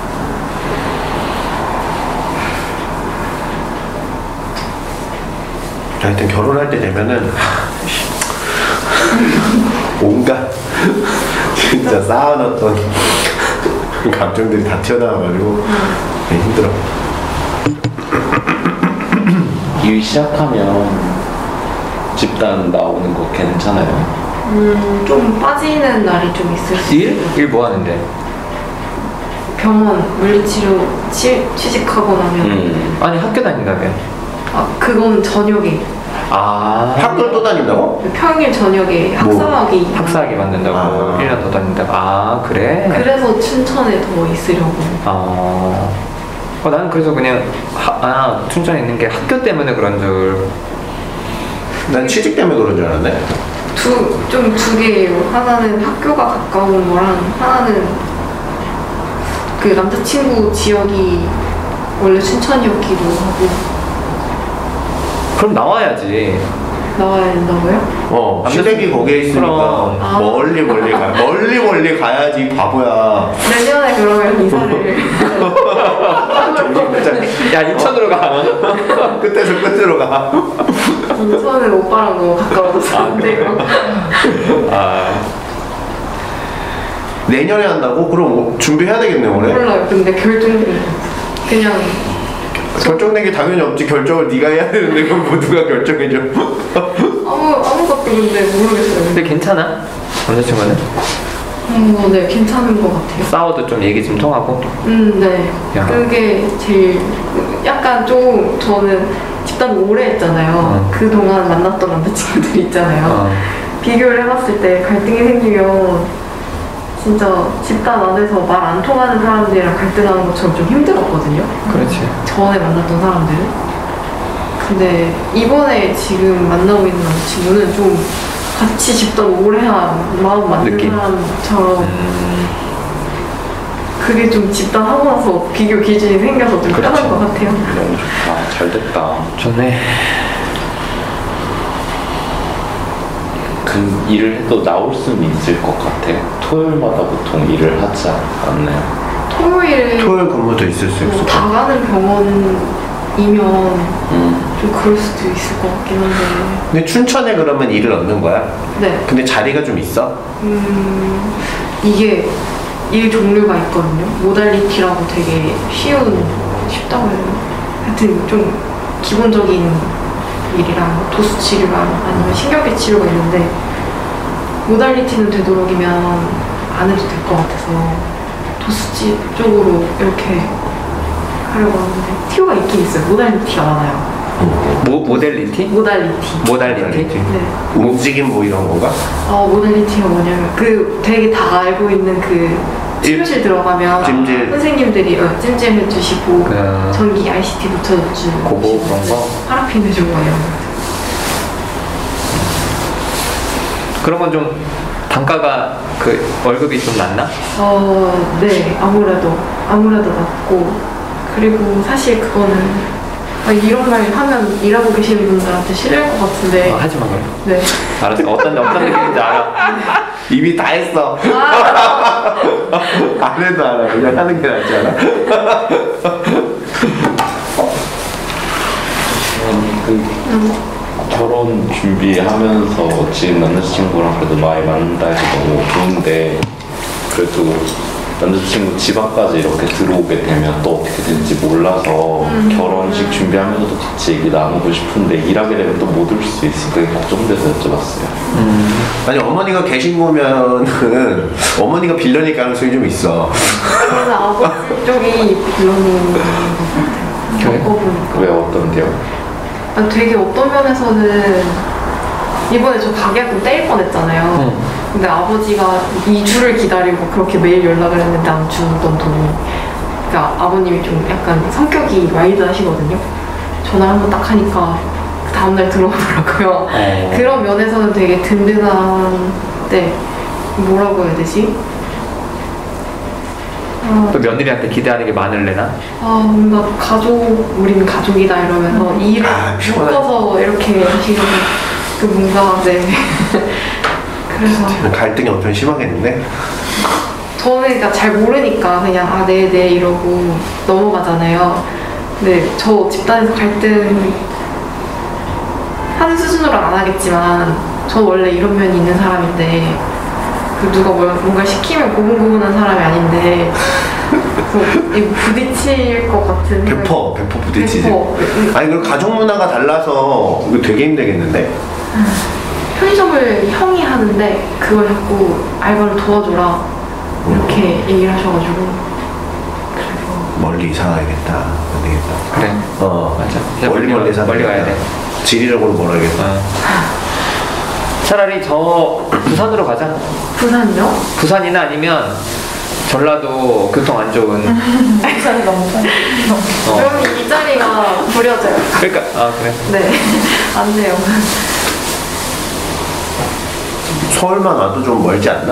하여튼 결혼할 때 되면은 온갖 진짜 쌓아놨던 감정들이 다 튀어나와가지고 되게 힘들어.
일 시작하면 집단 나오는 거 괜찮아요?
음, 좀 빠지는 날이 좀 있을 수
일?
있어요.
일 뭐 하는데?
병원 물리치료 치, 취직하고 나면
음.
아니 학교 다닌다며.
아 그건 저녁에
아
학교를 또 다닌다고?
평일 저녁에
뭐,
학사학위
학사학위 만든다고
아.
일 년 더 다닌다고. 아 그래?
그래서 춘천에 더 있으려고.
아 어, 나는 그래서 그냥 하, 아 춘천에 있는 게 학교 때문에 그런 줄.
난 취직 때문에 그런 줄 알았네.
두 좀 두 개예요. 하나는 학교가 가까운 거랑 하나는 그 남자친구 지역이 원래 춘천이었기도 하고.
그럼 나와야지.
나와야 된다고요?
어,
안
시댁이 거기에 있으니까
그럼.
아.
멀리 멀리 가 멀리 멀리 가야지 바보야.
내년에 그러면 이사를
야 인천으로 가.
끝에서 끝으로 가.
인천은 오빠랑 너무 가까워서 안 돼요.
아
내년에 한다고? 그럼 뭐 준비해야 되겠네 올해.
몰라요. 근데 결정 그냥
결정된 게 당연히 없지. 결정을 네가 해야 되는데 그럼 뭐 누가 결정해줘?
아무 아무것도 근데 모르겠어요.
근데 괜찮아? 남자친구는?
어, 네 괜찮은 것 같아요.
싸워도 좀 얘기 좀 통하고.
음, 네.
야.
그게 제일 약간 좀 저는 집단 오래 했잖아요.
어.
그 동안 만났던 남자친구들 있잖아요.
어.
비교를 해봤을 때 갈등이 생기면 진짜 집단 안에서 말 안 통하는 사람들이랑 갈등하는 것처럼 좀 힘들었거든요.
그렇지.
전에 만났던 사람들은. 근데 이번에 지금 만나고 있는 남자친구는 좀 같이 집단 오래 한 마음 맞는
느낌?
사람처럼
음,
그게 좀 집단 하고 나서 비교 기준이 생겨서 좀
그렇죠.
편한 것 같아요.
너무 좋다. 잘 됐다.
좋네.
그 일을 해도 나올 수는 있을 것 같아. 토요일마다 보통 일을 하지 않나요?
토요일에
토요일 근무도 있을 수
뭐
있을 것
다
같아.
가는 병원이면
음.
좀 그럴 수도 있을 것 같긴 한데.
근데 춘천에 그러면 일을 얻는 거야?
네.
근데 자리가 좀 있어?
음, 이게 일 종류가 있거든요. 모달리티라고 되게 쉬운, 쉽다고 해야 되나? 하여튼 좀 기본적인 일이랑 도수 치료랑 아니면 신경계 치료가 있는데 모달리티는 되도록이면 안 해도 될 것 같아서 도수치 쪽으로 이렇게 하려고 하는데 티오가 있긴 있어요. 모달리티가 많아요.
모 모델리티?
모달리티.
모달리티?
네.
움직임 뭐 이런 건가?
어, 모달리티가 뭐냐면 그 되게 다 알고 있는 그 치료실 들어가면
찜질.
선생님들이 어, 찜질 해주시고
그-
전기 아이씨티 붙여주고
고거 그런 거?
파라핀 해주고 막 이런 거.
그런 건 좀 단가가 그 월급이 좀 낮나?
어, 네, 아무래도 아무래도 낮고 그리고 사실 그거는 아, 이런 말 하면 일하고 계시는 분들한테 싫을 것 같은데
어, 하지 마 그럼.
네.
알았어. 어떤 어떤 느낌인지 알아.
이미 다 했어. 안 해도 알아. 그냥 하는 게 낫지 않아?
그 결혼 준비하면서 지금 남자친구랑 그래도 많이 만난다 해서 너무 좋은데 그래도 남자친구 집 앞까지 이렇게 들어오게 되면 또 어떻게 될지 몰라서 결혼식 준비하면서도 같이 얘기 나누고 싶은데 일하게 되면 또 못 올 수 있으니까 그게 걱정돼서 여쭤봤어요.
아니 어머니가 계신 거면은 어머니가 빌런일 가능성이 좀 있어.
저는 아버지 쪽이 빌런인 것 같아요.
그래?
겪어보니까.
왜 어떤데요?
아, 되게 어떤 면에서는 이번에 저 가게금 떼일 뻔했잖아요.
응.
근데 아버지가 이 주를 기다리고 그렇게 매일 연락을 했는데 안 주던 돈이. 그러니까 아버님이 좀 약간 성격이 와일드하시거든요. 전화를 한번 딱 하니까 그 다음날 들어오더라고요.
어.
그런 면에서는 되게 든든한데 뭐라고 해야 되지? 아,
또 며느리한테 기대하는 게 많을래나?
아 뭔가 가족 우린 가족이다 이러면서 일을
아, 피곤하네.
묶어서 이렇게 하시는 그 뭔가 네 그래서
갈등이 엄청 심하겠는데?
저는 그러니까 잘 모르니까 그냥 아 네 네 이러고 넘어가잖아요. 근데 저 집단에서 갈등 하는 수준으로는 안 하겠지만 저 원래 이런 면이 있는 사람인데 그 누가 뭘, 뭔가 시키면 고분고분한 사람이 아닌데 그래서 이거 부딪힐 것 같은 생각이-
배퍼, 배퍼 부딪히지.
배퍼.
아니 그럼 가족 문화가 달라서 이거 되게 힘들겠는데?
편의점을 형이 하는데 그걸 자꾸 알바를 도와줘라 이렇게 얘기를 하셔가지고 그래서
멀리 이사 가야겠다. 안 되겠다.
그래.
어,
맞아.
멀리 멀리 사
멀리 가야 돼.
지리력으로 멀어야겠다.
어. 차라리 저 부산으로 가자.
부산이요?
부산이나 아니면 전라도 교통 안 좋은.
부산이 너무 편
어.
그러면 이 자리가 부려져요.
그러니까 아 그래.
네, 안 돼요.
서울만 와도 좀 멀지 않나?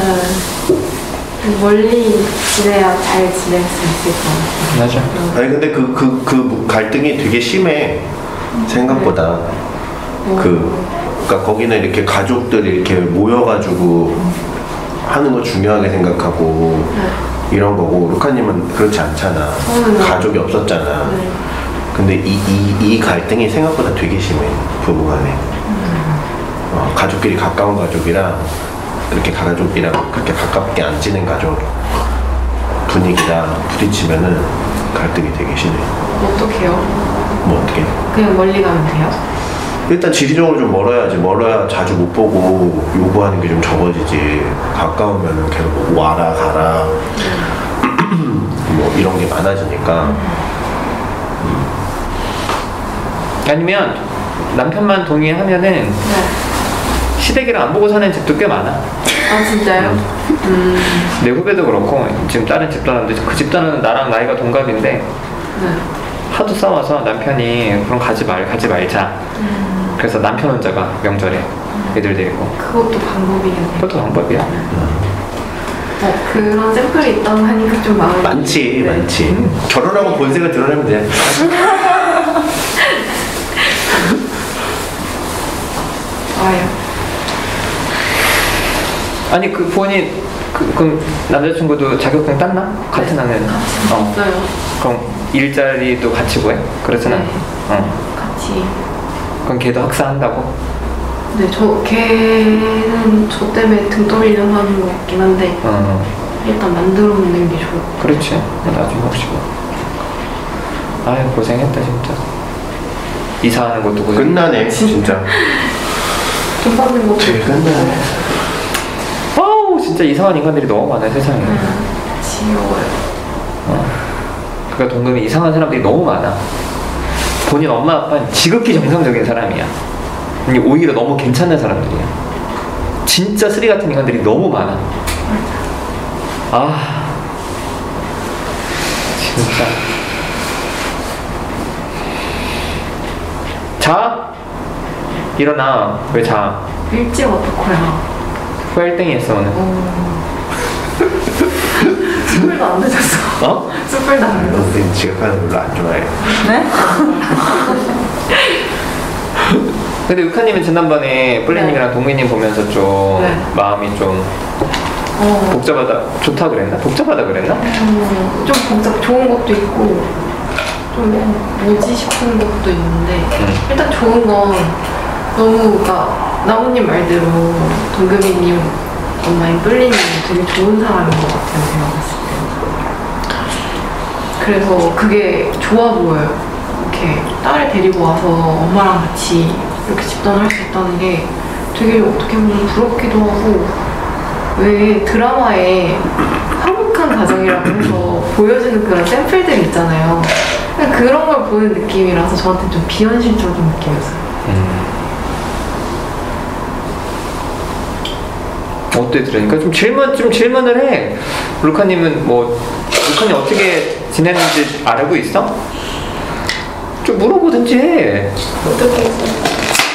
음, 멀리 지내야 잘 지낼 수 있을 것 같아요.
맞아.
아니 근데 그 그 그 갈등이 되게 심해. 생각보다. 그 그러니까 거기는 이렇게 가족들이 이렇게 모여가지고 하는 거 중요하게 생각하고
네.
이런 거고 루카님은 그렇지 않잖아.
저는
가족이 없었잖아.
네.
근데 이, 이, 이 갈등이 생각보다 되게 심해 부부간에. 어, 가족끼리 가까운 가족이랑 그렇게 가족이랑 그렇게 가깝게 안 지낸 가족 분위기랑 부딪히면은 갈등이 되게 심해.
어떡해요?
뭐 어떻게?
그냥 멀리 가면 돼요?
일단 지리적으로 좀 멀어야지. 멀어야 자주 못 보고 요구하는 게 좀 적어지지. 가까우면은 계속 와라 가라 뭐 이런 게 많아지니까.
아니면 남편만 동의하면은
네.
시댁이랑 안 보고 사는 집도 꽤 많아.
아 진짜요? 음.
내 후배도 그렇고 지금 다른 집사람도 그 집사람은 나랑 나이가 동갑인데
네.
하도 싸워서 남편이 그럼 가지 말 가지 말자.
음.
그래서 남편 혼자가 명절에 애들 데리고.
그것도 방법이겠네요.
그것도 방법이야.
어, 그런 샘플이 있다고 하니까 좀 마음이
많지
네.
많지. 결혼하고 본색을 드러내면 돼.
좋아요.
아니 그 본인 그, 그럼 남자친구도 자격증 땄나? 같은
네,
학년.
같이
어.
있어요.
그럼 일자리도 같이 구해? 그러진 않아.
네.
어.
같이.
그럼 걔도 학사한다고?
네, 저 걔는 저 때문에 등 떠밀려 하는 것 같긴 한데
어.
일단 만들어 놓는 게 좋을 것 같아요.
그렇지. 나중에 혹시 뭐. 아유 고생했다 진짜. 이사하는 것도 고생.
끝나네 진짜.
돈 받는 것도
되게 끝나네.
아우 진짜 이상한 인간들이 너무 많아 세상에.
음, 지겨워요.
어. 그러니까 동금이 이상한 사람들이 너무 많아. 본인 엄마 아빠는 지극히 정상적인 사람이야. 아니, 오히려 너무 괜찮은 사람들이야. 진짜 쓰리 같은 인간들이 너무 많아. 아 진짜. 자 일어나. 왜 자?
일찍 어떡해요?
후 일 등이 했어 오늘.
스물도 안 늦었어.
어?
스물도 안 늦었어.
너는 지각하는 거 별로 안 좋아해.
네?
근데 육하님은 지난번에 뿔리님이랑 동민님 보면서 좀
네.
마음이 좀
어,
복잡하다, 좋다 그랬나? 복잡하다 그랬나?
음, 좀 복잡, 좋은 것도 있고 좀 뭐지 싶은 것도 있는데
음.
일단 좋은 건 너무 그러니까 나무님 말대로 동금이님 엄마인 뿔리님 되게 좋은 사람인 것 같아요. 제가 봤을 때. 그래서 그게 좋아 보여요. 이렇게 딸을 데리고 와서 엄마랑 같이 이렇게 집단을 할 수 있다는 게 되게 어떻게 보면 부럽기도 하고, 왜 드라마에 화목한 가정이라고 해서 보여주는 그런 샘플들 있잖아요. 그냥 그런 걸 보는 느낌이라서 저한테 좀 비현실적인 느낌이었어요.
음. 어때 들으니까 좀 질문 좀 질문을 해. 루카님은 뭐 루카님 어떻게 지내는지 알고 있어? 좀 물어보든지 해.
어떻게 했어요?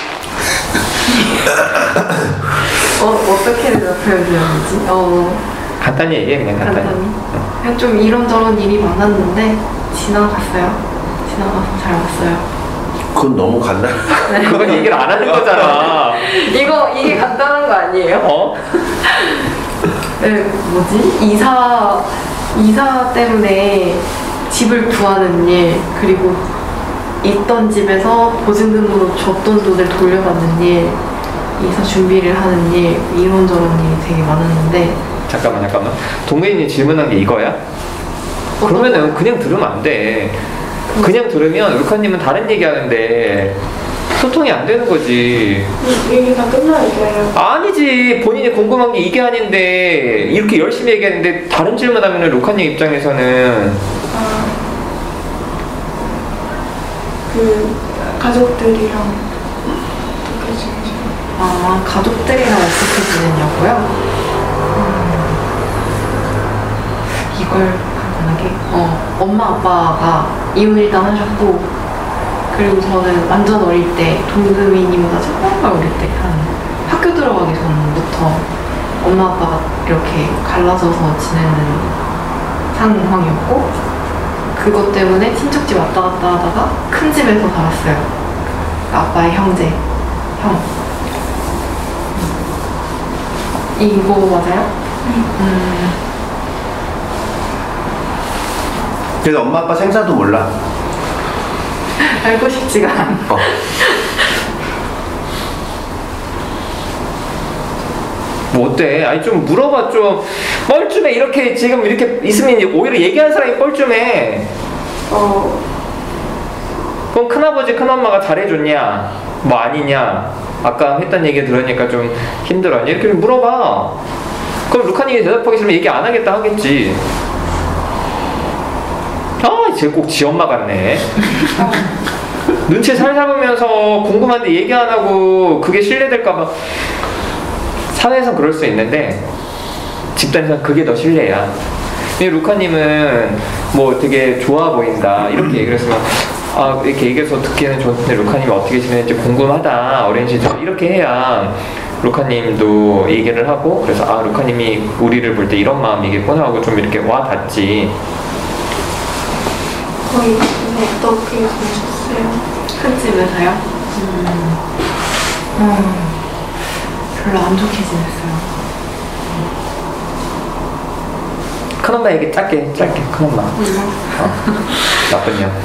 어, 어떻게 대답해야지? 어,
간단히 얘기해 그냥 간단히.
간단히. 그냥 좀 이런저런 일이 많았는데 지나갔어요. 지나가서 잘 왔어요.
그건 너무 간단.
그건 얘기를 안 하는 거잖아.
이거 이게 간단한 거 아니에요?
어?
네, 뭐지? 이사 이사 때문에 집을 구하는 일, 그리고 있던 집에서 보증금으로 줬던 돈을 돌려받는 일, 이사 준비를 하는 일, 이런저런 일이 되게 많았는데.
잠깐만 잠깐만. 동민이 질문한 게 이거야? 그러면은 그냥 들으면 안 돼. 그냥 들으면 루카님은 다른 얘기하는데 소통이 안 되는 거지.
이 얘기가 끝나야 돼요.
아니지. 본인이 궁금한 게 이게 아닌데 이렇게 열심히 얘기하는데 다른 질문하면 루카님 입장에서는
아, 그 가족들이랑 어떻게 지내세요?
아, 가족들이랑 어떻게 지내냐고요? 음, 이걸 간단하게 어, 엄마 아빠가 이혼 일단 하셨고, 그리고 저는 완전 어릴 때 동금이님보다 정말 어릴 때 한 학교 들어가기 전부터 엄마 아빠가 이렇게 갈라져서 지내는 상황이었고, 그것 때문에 친척집 왔다 갔다 하다가 큰 집에서 살았어요. 아빠의 형제. 형. 이거 맞아요? 음.
그래서 엄마 아빠 생사도 몰라.
알고 싶지가 않아.
어.
뭐 어때? 아니 좀 물어봐 좀. 뻘쭘해. 이렇게 지금 이렇게 있으면 오히려 얘기하는 사람이 뻘쭘해.
어,
그럼 큰아버지 큰엄마가 잘해줬냐? 뭐 아니냐? 아까 했던 얘기 들으니까 좀 힘들었냐? 이렇게 좀 물어봐. 그럼 루카님이 대답하기 싫으면 얘기 안 하겠다 하겠지. 아, 쟤 꼭 지 엄마 같네. 눈치 살살 보면서 궁금한데 얘기 안 하고 그게 신뢰될까봐. 사회에선 그럴 수 있는데 집단에선 그게 더 신뢰야. 근데 루카님은 뭐 되게 좋아 보인다 이렇게 얘기를 했으면 아 이렇게 얘기해서 듣기에는 좋은데 루카님이 어떻게 지내는지 궁금하다 어린 시절 이렇게 해야 루카님도 얘기를 하고 그래서 아 루카님이 우리를 볼 때 이런 마음이겠구나 하고 좀 이렇게 와 닿지.
거의 어떻게 보셨어요?
큰 집에서요? 음. 음. 별로 안 좋게 지냈어요.
큰엄마 얘기 짧게 짧게 큰엄마. 어, 나쁜 년.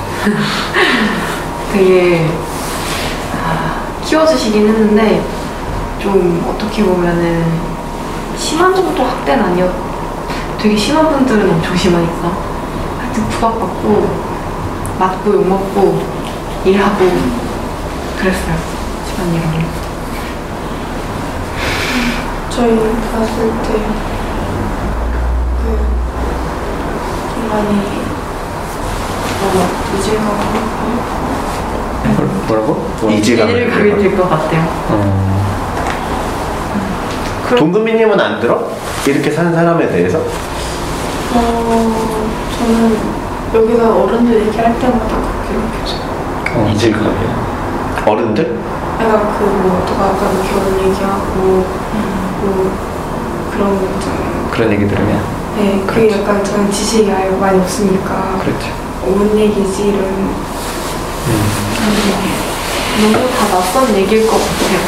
되게 아, 키워주시긴 했는데 좀 어떻게 보면은 심한 정도 학대는 아니었. 되게 심한 분들은 너무 조심하니까 하여튼 부각받고 맞고 욕먹고 일하고 그랬어요. 집안일은.
저희 봤을 때 그 좀 많이 뭐 이질감하고
뭐라고?
이질감을
일을 가게 될 것 같아요.
어.
동금이님은 안 들어? 이렇게 사는 사람에 대해서?
어, 저는 여기서 어른들 얘기할 때마다 그렇게 느껴져요.
어.
이질감이요. 어른들?
내가 그뭐 누가 아까 뭐 결혼 얘기하고 뭐 그런 거 있잖아요.
그런 얘기 들으면
네, 그게 약간 저는 지식이 아예 많이 없으니까
그렇죠.
뭔 얘기지 이런
너무 다 낯선 얘기일 것 같아요.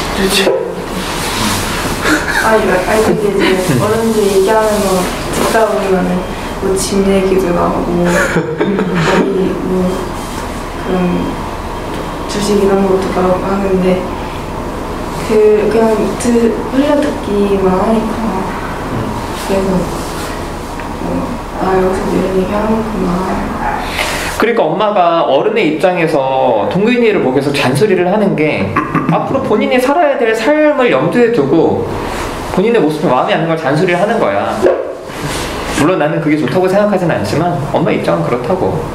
아니, 아니 근데 이제 어른들 얘기하면서 듣다 보면은 뭐 집 얘기도 나오고 여기 뭐 그런 주식 이런 것도 나오고 하는데 그 그냥 드, 흘려듣기만 하니까 그래서 뭐 아 여기서 이런 얘기 하는구나.
그러니까 엄마가 어른의 입장에서 동근이를 보고서 잔소리를 하는 게 앞으로 본인이 살아야 될 삶을 염두에 두고 본인의 모습이 마음에 안 드는 걸 잔소리를 하는 거야. 물론 나는 그게 좋다고 생각하진 않지만 엄마 입장은 그렇다고.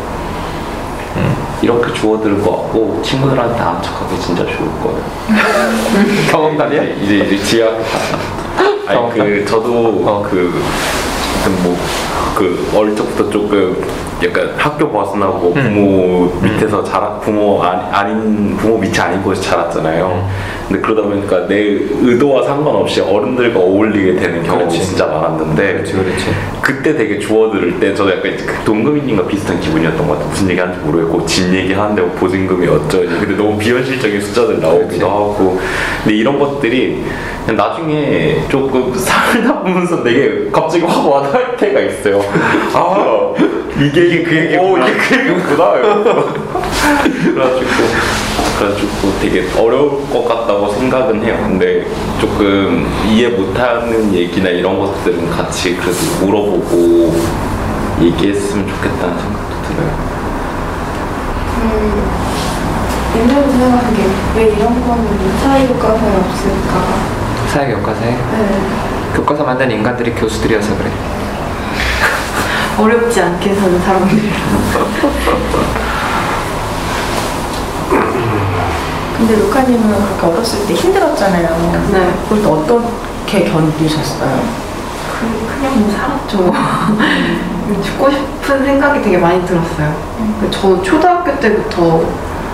이렇게 주워들 것 같고 친구들한테 아는 척하기 진짜 좋을 거예요.
경험담이야?
이제 이제 지하 아니 그 저도
어.
그 뭐 그 어릴 적부터 조금 약간 학교 벗어나고
음.
부모 밑에서 자라 부모 아니, 아닌 부모 밑이 아닌 곳에서 자랐잖아요.
음.
근데 그러다 보니까 내 의도와 상관없이 어른들과 어울리게 되는 경험이
그렇지.
진짜 많았는데
그렇지 그렇지.
그때 되게 주워들을 때 저도 약간 그 동금이님과 비슷한 기분이었던 것 같아요. 무슨 얘기 하는지 모르겠고 집 얘기 하는데 뭐 보증금이 어쩌니 근데 너무 비현실적인 숫자들 나오기도
그렇지.
하고 근데 이런 것들이 그냥 나중에 조금 살다 보면서 되게 갑자기 확 와닿을 때가 있어요. 아 이게 이게 그 얘기구나. 이게 그 얘기구나. 그래가지고 그래가지고 되게 어려울 것 같다고 생각은 해요. 근데 조금 이해 못하는 얘기나 이런 것들은 같이 그래도 물어보고 얘기했으면 좋겠다는 생각도 들어요.
음, 옛날에 생각한 게 왜 이런 거는 사회 교과서에 없을까?
사회 교과서에
네.
교과서 만든 인간들이 교수들이어서 그래.
어렵지 않게 사는 사람들.
근데 루카님은 그렇게 어렸을 때 힘들었잖아요.
네.
그걸 또 어떻게 견디셨어요?
그- 그냥 뭐 살았죠. 죽고 싶은 생각이 되게 많이 들었어요. 저 초등학교 때부터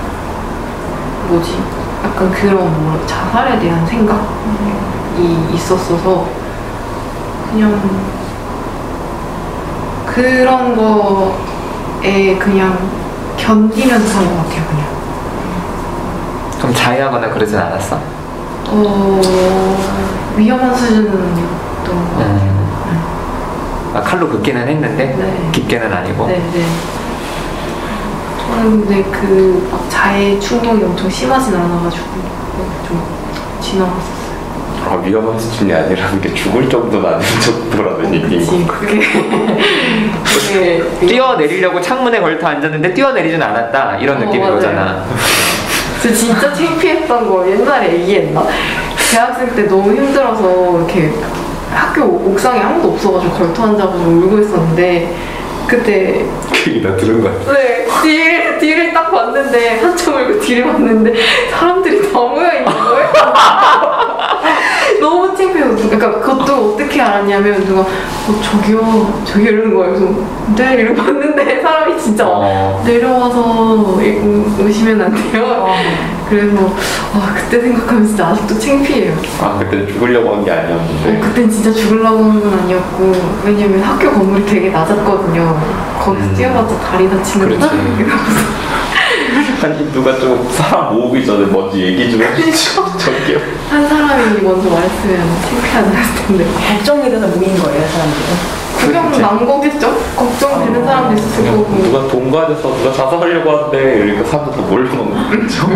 뭐지? 약간 그런 뭐 자살에 대한 생각이 있었어서 그냥 그런 거에 그냥 견디면서 산 것 같아요. 그냥.
그럼 자해하거나 그러진 않았어?
어, 위험한 수준이었던 것 같아요.
음. 아, 칼로 긋기는 했는데
네.
깊게는 아니고.
네, 네. 저는 근데 그 막 자해 충동이 엄청 심하진 않아가지고 좀 지나갔었어요.
아, 위험한 수준이 아니라는 게 죽을 정도는 아닌 정도라는 얘기인
그치,
거.
그게 그게
뛰어내리려고 창문에 걸터 앉았는데 뛰어내리진 않았다 이런
어,
느낌인
맞아요.
거잖아.
저 진짜 창피했던 거 옛날에 얘기했나? 대학생 때 너무 힘들어서 이렇게 학교 옥상에 아무도 없어가지고 걸터 앉아가지고 울고 있었는데 그때
그 얘기 나 들은 거 같아.
네 뒤를 뒤를 딱 봤는데 한참 울고 뒤를 봤는데 사람들이 다 모여 있는 거예요. 너무 창피해서 그러니까 그것도 어떻게 알았냐면 누가 어, 저기요 저기 이러는 거예요. 그래서 네 이러고 봤는데 사람이 진짜
어.
내려와서 오- 오시면 안 돼요. 그래서 아 그때 생각하면 진짜 아직도 창피해요.
아, 그때 죽으려고 한 게 아니었는데.
어, 그땐 진짜 죽으려고 하는 건 아니었고 왜냐면 학교 건물이 되게 낮았거든요. 거기서
음.
뛰어봤자 다리 다치는
그렇지.
아니, 누가 좀 사람 모으기 전에 먼저 얘기 좀 해주시죠. 저기요.
한 사람이 먼저 말했으면 창피하지 않을 텐데.
걱정이 돼서 모인 거예요, 사람들은.
구경
그치.
난 거겠죠? 걱정되는 사람도 있었을
그냥
거고.
누가 돈 가져서 누가 자살하려고 하는데 이렇게 사람들 다 몰려오는 거죠.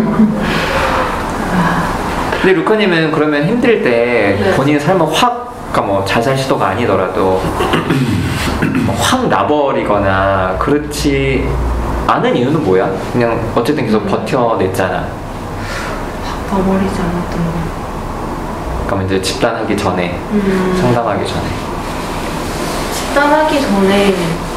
근데 루카님은 그러면 힘들 때
네.
본인의 삶을 확, 그러니까 뭐 자살 시도가 아니더라도 뭐확 나버리거나 그렇지 않은 이유는 뭐야? 그냥 어쨌든 계속 버텨냈잖아.
나버리지 않았던 거.
그러면 이제 집단하기 전에,
음,
상담하기 전에.
집단하기 전에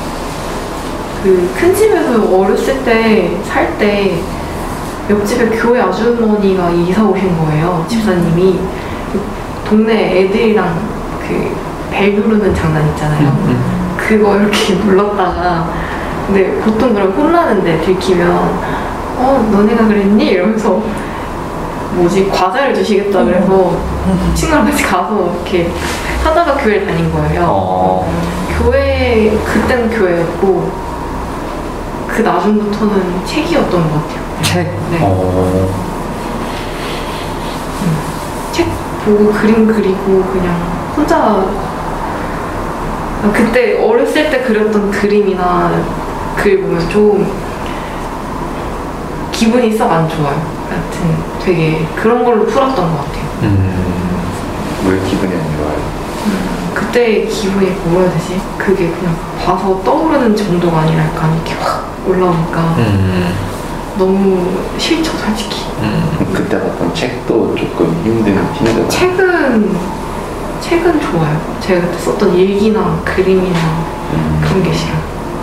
그 큰 집에서 어렸을 때 살 때 옆집에 교회 아주머니가 이사 오신 거예요. 집사님이 그 동네 애들이랑 그 벨 누르는 장난 있잖아요.
음,
그거 이렇게 눌렀다가 근데 보통 그럼 혼나는데 들키면 어 너네가 그랬니? 이러면서 뭐지 과자를 주시겠다 그래서 친구랑 같이 가서 이렇게 하다가 교회를 다닌 거예요.
어.
교회 그때는 교회였고 그 나중부터는 책이었던 것 같아요.
책?
네.
어.
책 보고 그림 그리고 그냥 혼자 그때 어렸을 때 그렸던 그림이나 글 보면 좀 기분이 썩 안 좋아요. 하여튼 되게 그런 걸로 풀었던 것 같아요.
음.
왜 기분이 안 좋아요?
그때 기분이 뭐라 해야 되지? 그게 그냥 봐서 떠오르는 정도가 아니라 약간 이렇게 확 올라오니까
음.
너무 싫죠, 솔직히.
음.
그때 봤던 책도 조금 힘든 힘든.
책은 책은 좋아요. 제가 그때 썼던 일기나 그림이나 그런 게 싫어요.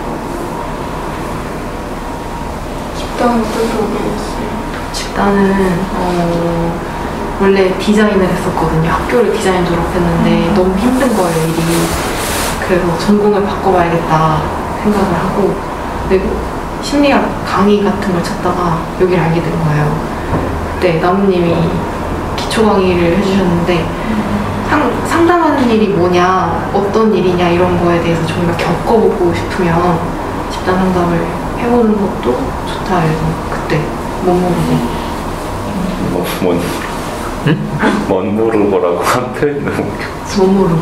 집단 어떻게 모르겠어요.
집단은 어, 원래 디자인을 했었거든요. 학교를 디자인 졸업했는데 너무 힘든 거예요, 일이. 그래서 전공을 바꿔봐야겠다 생각을 하고 근데 심리학 강의 같은 걸 찾다가 여기를 알게 된 거예요. 그때 나무님이 기초 강의를 해주셨는데 상, 상담하는 일이 뭐냐, 어떤 일이냐 이런 거에 대해서 정말 겪어보고 싶으면 집단 상담을 해보는 것도 좋다 해서 그때 못 모르고
뭐, 뭔,
응?
뭔 모르고라고 한 표현이 너무 웃겨.
못 모르고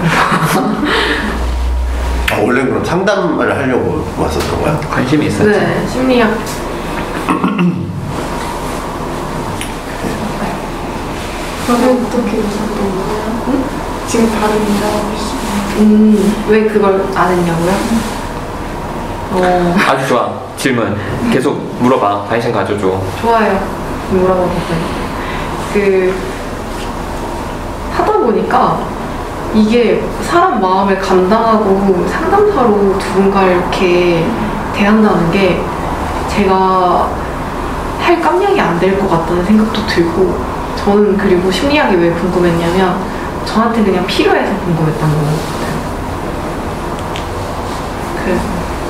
아, 원래 그럼 상담을 하려고 왔었던 거야?
관심이 있었지.
네, 심리학
그러면 어떻게 웃었던 거예요? 응? 지금 다른 일하고 있어요.
음, 왜 그걸 안 했냐고요? 어,
아주 좋아. 질문. 계속 물어봐. 관심 가져줘.
좋아요. 뭐라고 하셨어요? 그 하다 보니까 이게 사람 마음을 감당하고 상담사로 누군가를 이렇게 대한다는 게 제가 할 깜냥이 안 될 것 같다는 생각도 들고 저는 그리고 심리학이 왜 궁금했냐면 저한테 그냥 필요해서 궁금했던 것 같아요. 그래서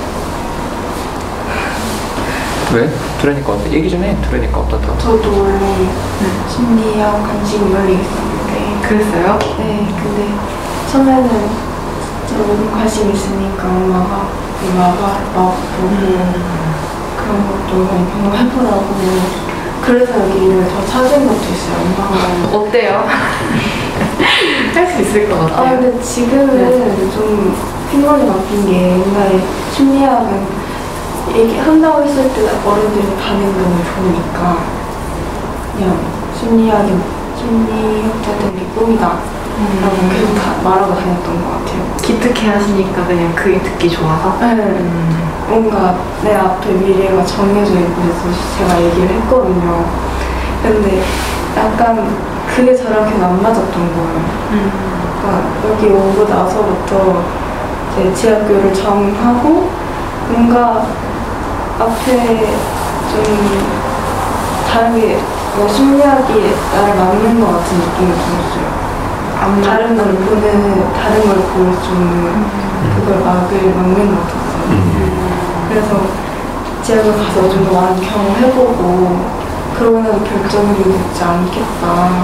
왜? 들으니까 어때? 얘기 좀 해. 들으니까 어떻다고.
저도 원래 심리학 관심이 원래 있었는데
그랬어요?
네, 근데 처음에는 진짜 너무 관심 있으니까 엄마가 음악을 막 보고 그런 것도 많이 경험해보라고 그래서 여기를 더 찾은 것도 있어요. 엄마가.
어때요? 할 수 있을 것
아
같아요.
근데 지금은 좀 생각이 바뀐 게 옛날에 심리학은 얘기한다고 했을 때 어른들이 반응이 너무 좋으니까 그냥 심리학이 심리학자들이 꿈이다 라고 계속 다 말하고 다녔던 것 같아요.
기특해 하시니까 그냥 그게 듣기 좋아서?
네.
음.
뭔가 내 앞에 미래가 정해져 있고 그래서 제가 얘기를 했거든요. 근데 약간 그게 저랑 계속 안 맞았던 거예요.
음.
그러니까 여기 오고 나서부터 이제 대학교를 정하고 뭔가 앞에 좀 다른 게 뭐 심리학이 나를 막는 것 같은 느낌이 들었어요.
안
다른 걸 보는 다른 걸 볼 수 있는 그걸 막을 막는 것 같았어요.
음.
그래서 대학을 가서 좀 더 많이 경험해보고 그러고 나서 결정을 내지 않겠다.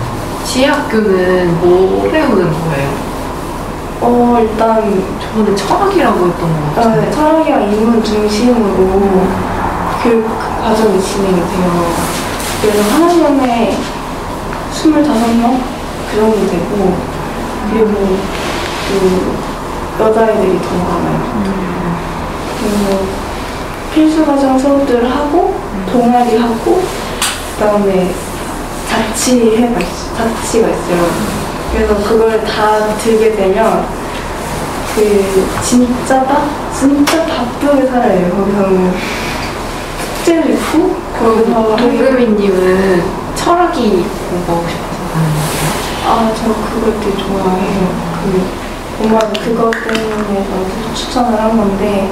지하학교는 뭐 배우는 거예요?
어 일단
저번에 철학이라고 했던 것
아,
같은데.
네, 철학이랑 인문 중심으로 교육 과정이 진행이 돼요. 그래서 한 학년에 스물다섯 명 그 정도 되고 그리고 그 여자애들이 더 많아요.
음.
그래서 필수 과정 수업들을 하고 동아리 하고 그다음에 자치회가 있, 자치가 있어요. 그래서 그걸 다 들게 되면 그 진짜 딱 진짜 바쁘게 살아요. 거기서는 숙제를 후 거기서
동금이님은 철학이 공부하고 싶어서 가는 거예요?
아, 저 그걸 되게 좋아해요. 그 엄마가 그것 때문에 저한테 추천을 한 건데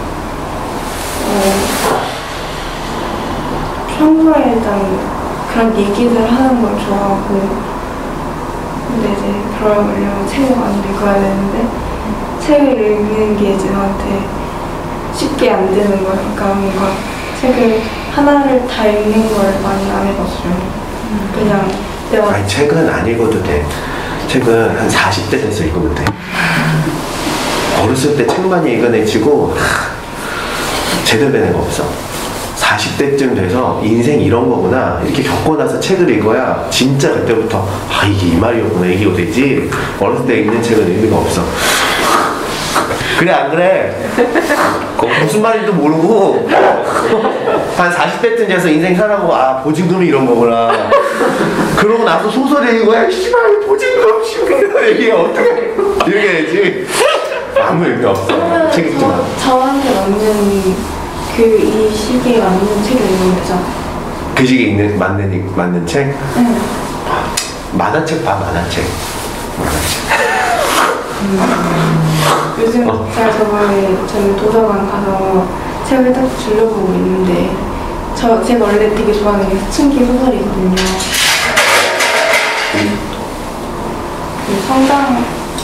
어, 평소에 일단 그런 얘기들 하는 걸 좋아하고 근데 이제 그러려면 책을 많이 읽어야 되는데 책을 읽는 게 이제 저한테 쉽게 안 되는 거예요. 그러니까 뭔가 책을 하나를 다 읽는 걸 많이 안 해봤어요. 그냥 내가
아니 책은 안 읽어도 돼. 책은 한 사십 대 돼서 읽으면 돼. 어렸을 때 책 많이 읽어내치고 하, 제대로 된 애가 없어. 사십 대쯤 돼서 인생 이런 거구나 이렇게 겪고 나서 책을 읽어야 진짜 그때부터 아 이게 이 말이었구나 이게 되지. 어렸을 때 읽는 책은 의미가 없어. 그래 안 그래? 그거 무슨 말인지도 모르고 한 사십 대쯤 돼서 인생 살아보고 아 보증금이 이런 거구나. 그러고 나서 소설 읽어야 씨발 보증금 씨발 이게 어떻게 이렇게 되지. 아무 의미 없어.
그러면
책 읽지 마.
저, 저한테 맞는 그 이 시기에 맞는 책을 읽으면 되잖아.
그 시기에 있는 맞는 맞는 책?
응.
만화책 봐 만화책. 만화책.
요즘
어.
제가 저번에 저희 도서관 가서 책을 딱 둘러보고 있는데 저 제가 원래 되게 좋아하는 게 사춘기 소설이거든요. 그 성장하는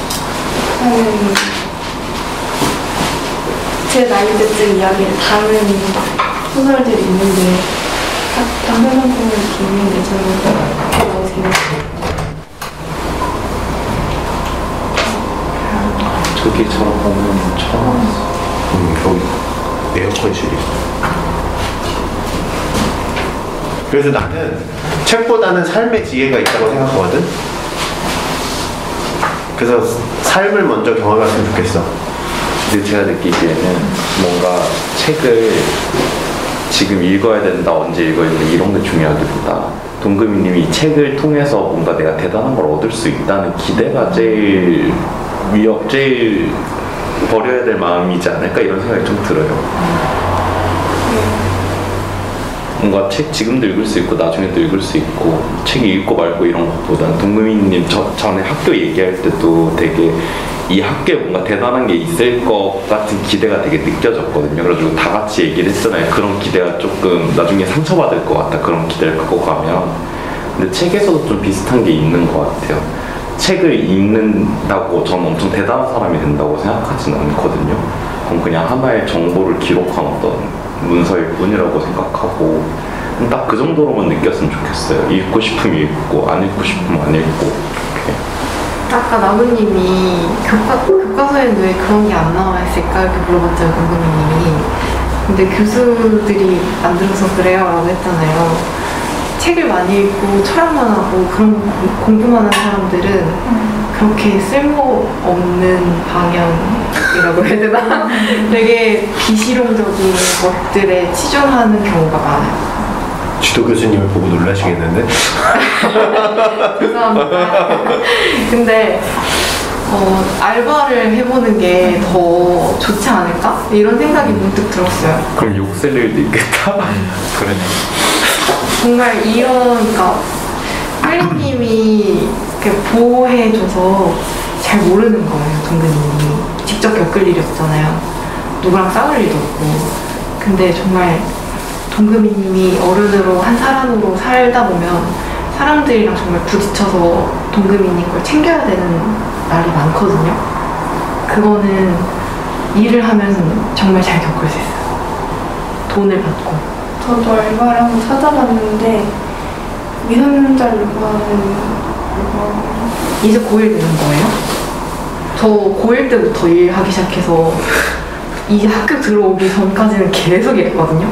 제 나이 때쯤 이야기를 담은 소설들이 있는데 딱 담배만 보면 이렇게 있는데 저는 그게 너무 재밌어요.
저기 저런 보면 처음
음, 여기 에어컨실이. 그래서 나는 책보다는 삶의 지혜가 있다고 생각하거든. 그래서 삶을 먼저 경험했으면 좋겠어.
근데 제가 느끼기에는 뭔가 책을 지금 읽어야 된다, 언제 읽어야 된다 이런 게 중요하기보다 동금이님이 이 책을 통해서 뭔가 내가 대단한 걸 얻을 수 있다는 기대가 제일 위협, 제일 버려야 될 마음이지 않을까 이런 생각이 좀 들어요. 뭔가 책 지금도 읽을 수 있고 나중에도 읽을 수 있고 책이 읽고 말고 이런 것보다는 동금이님 저, 전에 학교 얘기할 때도 되게 이 학교에 뭔가 대단한 게 있을 것 같은 기대가 되게 느껴졌거든요. 그래가지고 다 같이 얘기를 했잖아요. 그런 기대가 조금 나중에 상처받을 것 같다. 그런 기대를 갖고 가면. 근데 책에서도 좀 비슷한 게 있는 것 같아요. 책을 읽는다고 저는 엄청 대단한 사람이 된다고 생각하지는 않거든요. 그건 그냥 하나의 정보를 기록한 어떤 문서일 뿐이라고 생각하고 딱 그 정도로만 느꼈으면 좋겠어요. 읽고 싶으면 읽고 안 읽고 싶으면 안 읽고 이렇게.
아까 나무님이 교과, 교과서에는 왜 그런 게 안 나와 있을까 이렇게 물어봤잖아요, 공부님이. 근데 교수들이 만들어서 그래요 라고 했잖아요. 책을 많이 읽고 철학만 하고 그런 거 공부만 하는 사람들은 그렇게 쓸모없는 방향이라고 해야 되나? 되게 비실용적인 것들에 치중하는 경우가 많아요.
지도 교수님을 보고 놀라시겠는데?
죄송합니다. 근데 어, 알바를 해보는 게 더 좋지 않을까? 이런 생각이 문득 들었어요.
그럼 욕 쓸 일도 있겠다.
그러네.
정말 이런, 그러니까 할리님이 이렇게 보호해줘서 잘 모르는 거예요, 동근님이. 직접 겪을 일이 없잖아요. 누구랑 싸울 일도 없고. 근데 정말 동금이님이 어른으로 한 사람으로 살다 보면 사람들이랑 정말 부딪혀서 동금이님 걸 챙겨야 되는 날이 많거든요. 그거는 일을 하면 정말 잘 겪을 수 있어요. 돈을 받고.
저도 알바를 한번 찾아봤는데 미성년자를 구하는 알바.
이제 고일 되는 거예요? 저 고일 때부터 일하기 시작해서 이 학교 들어오기 전까지는 계속 일했거든요.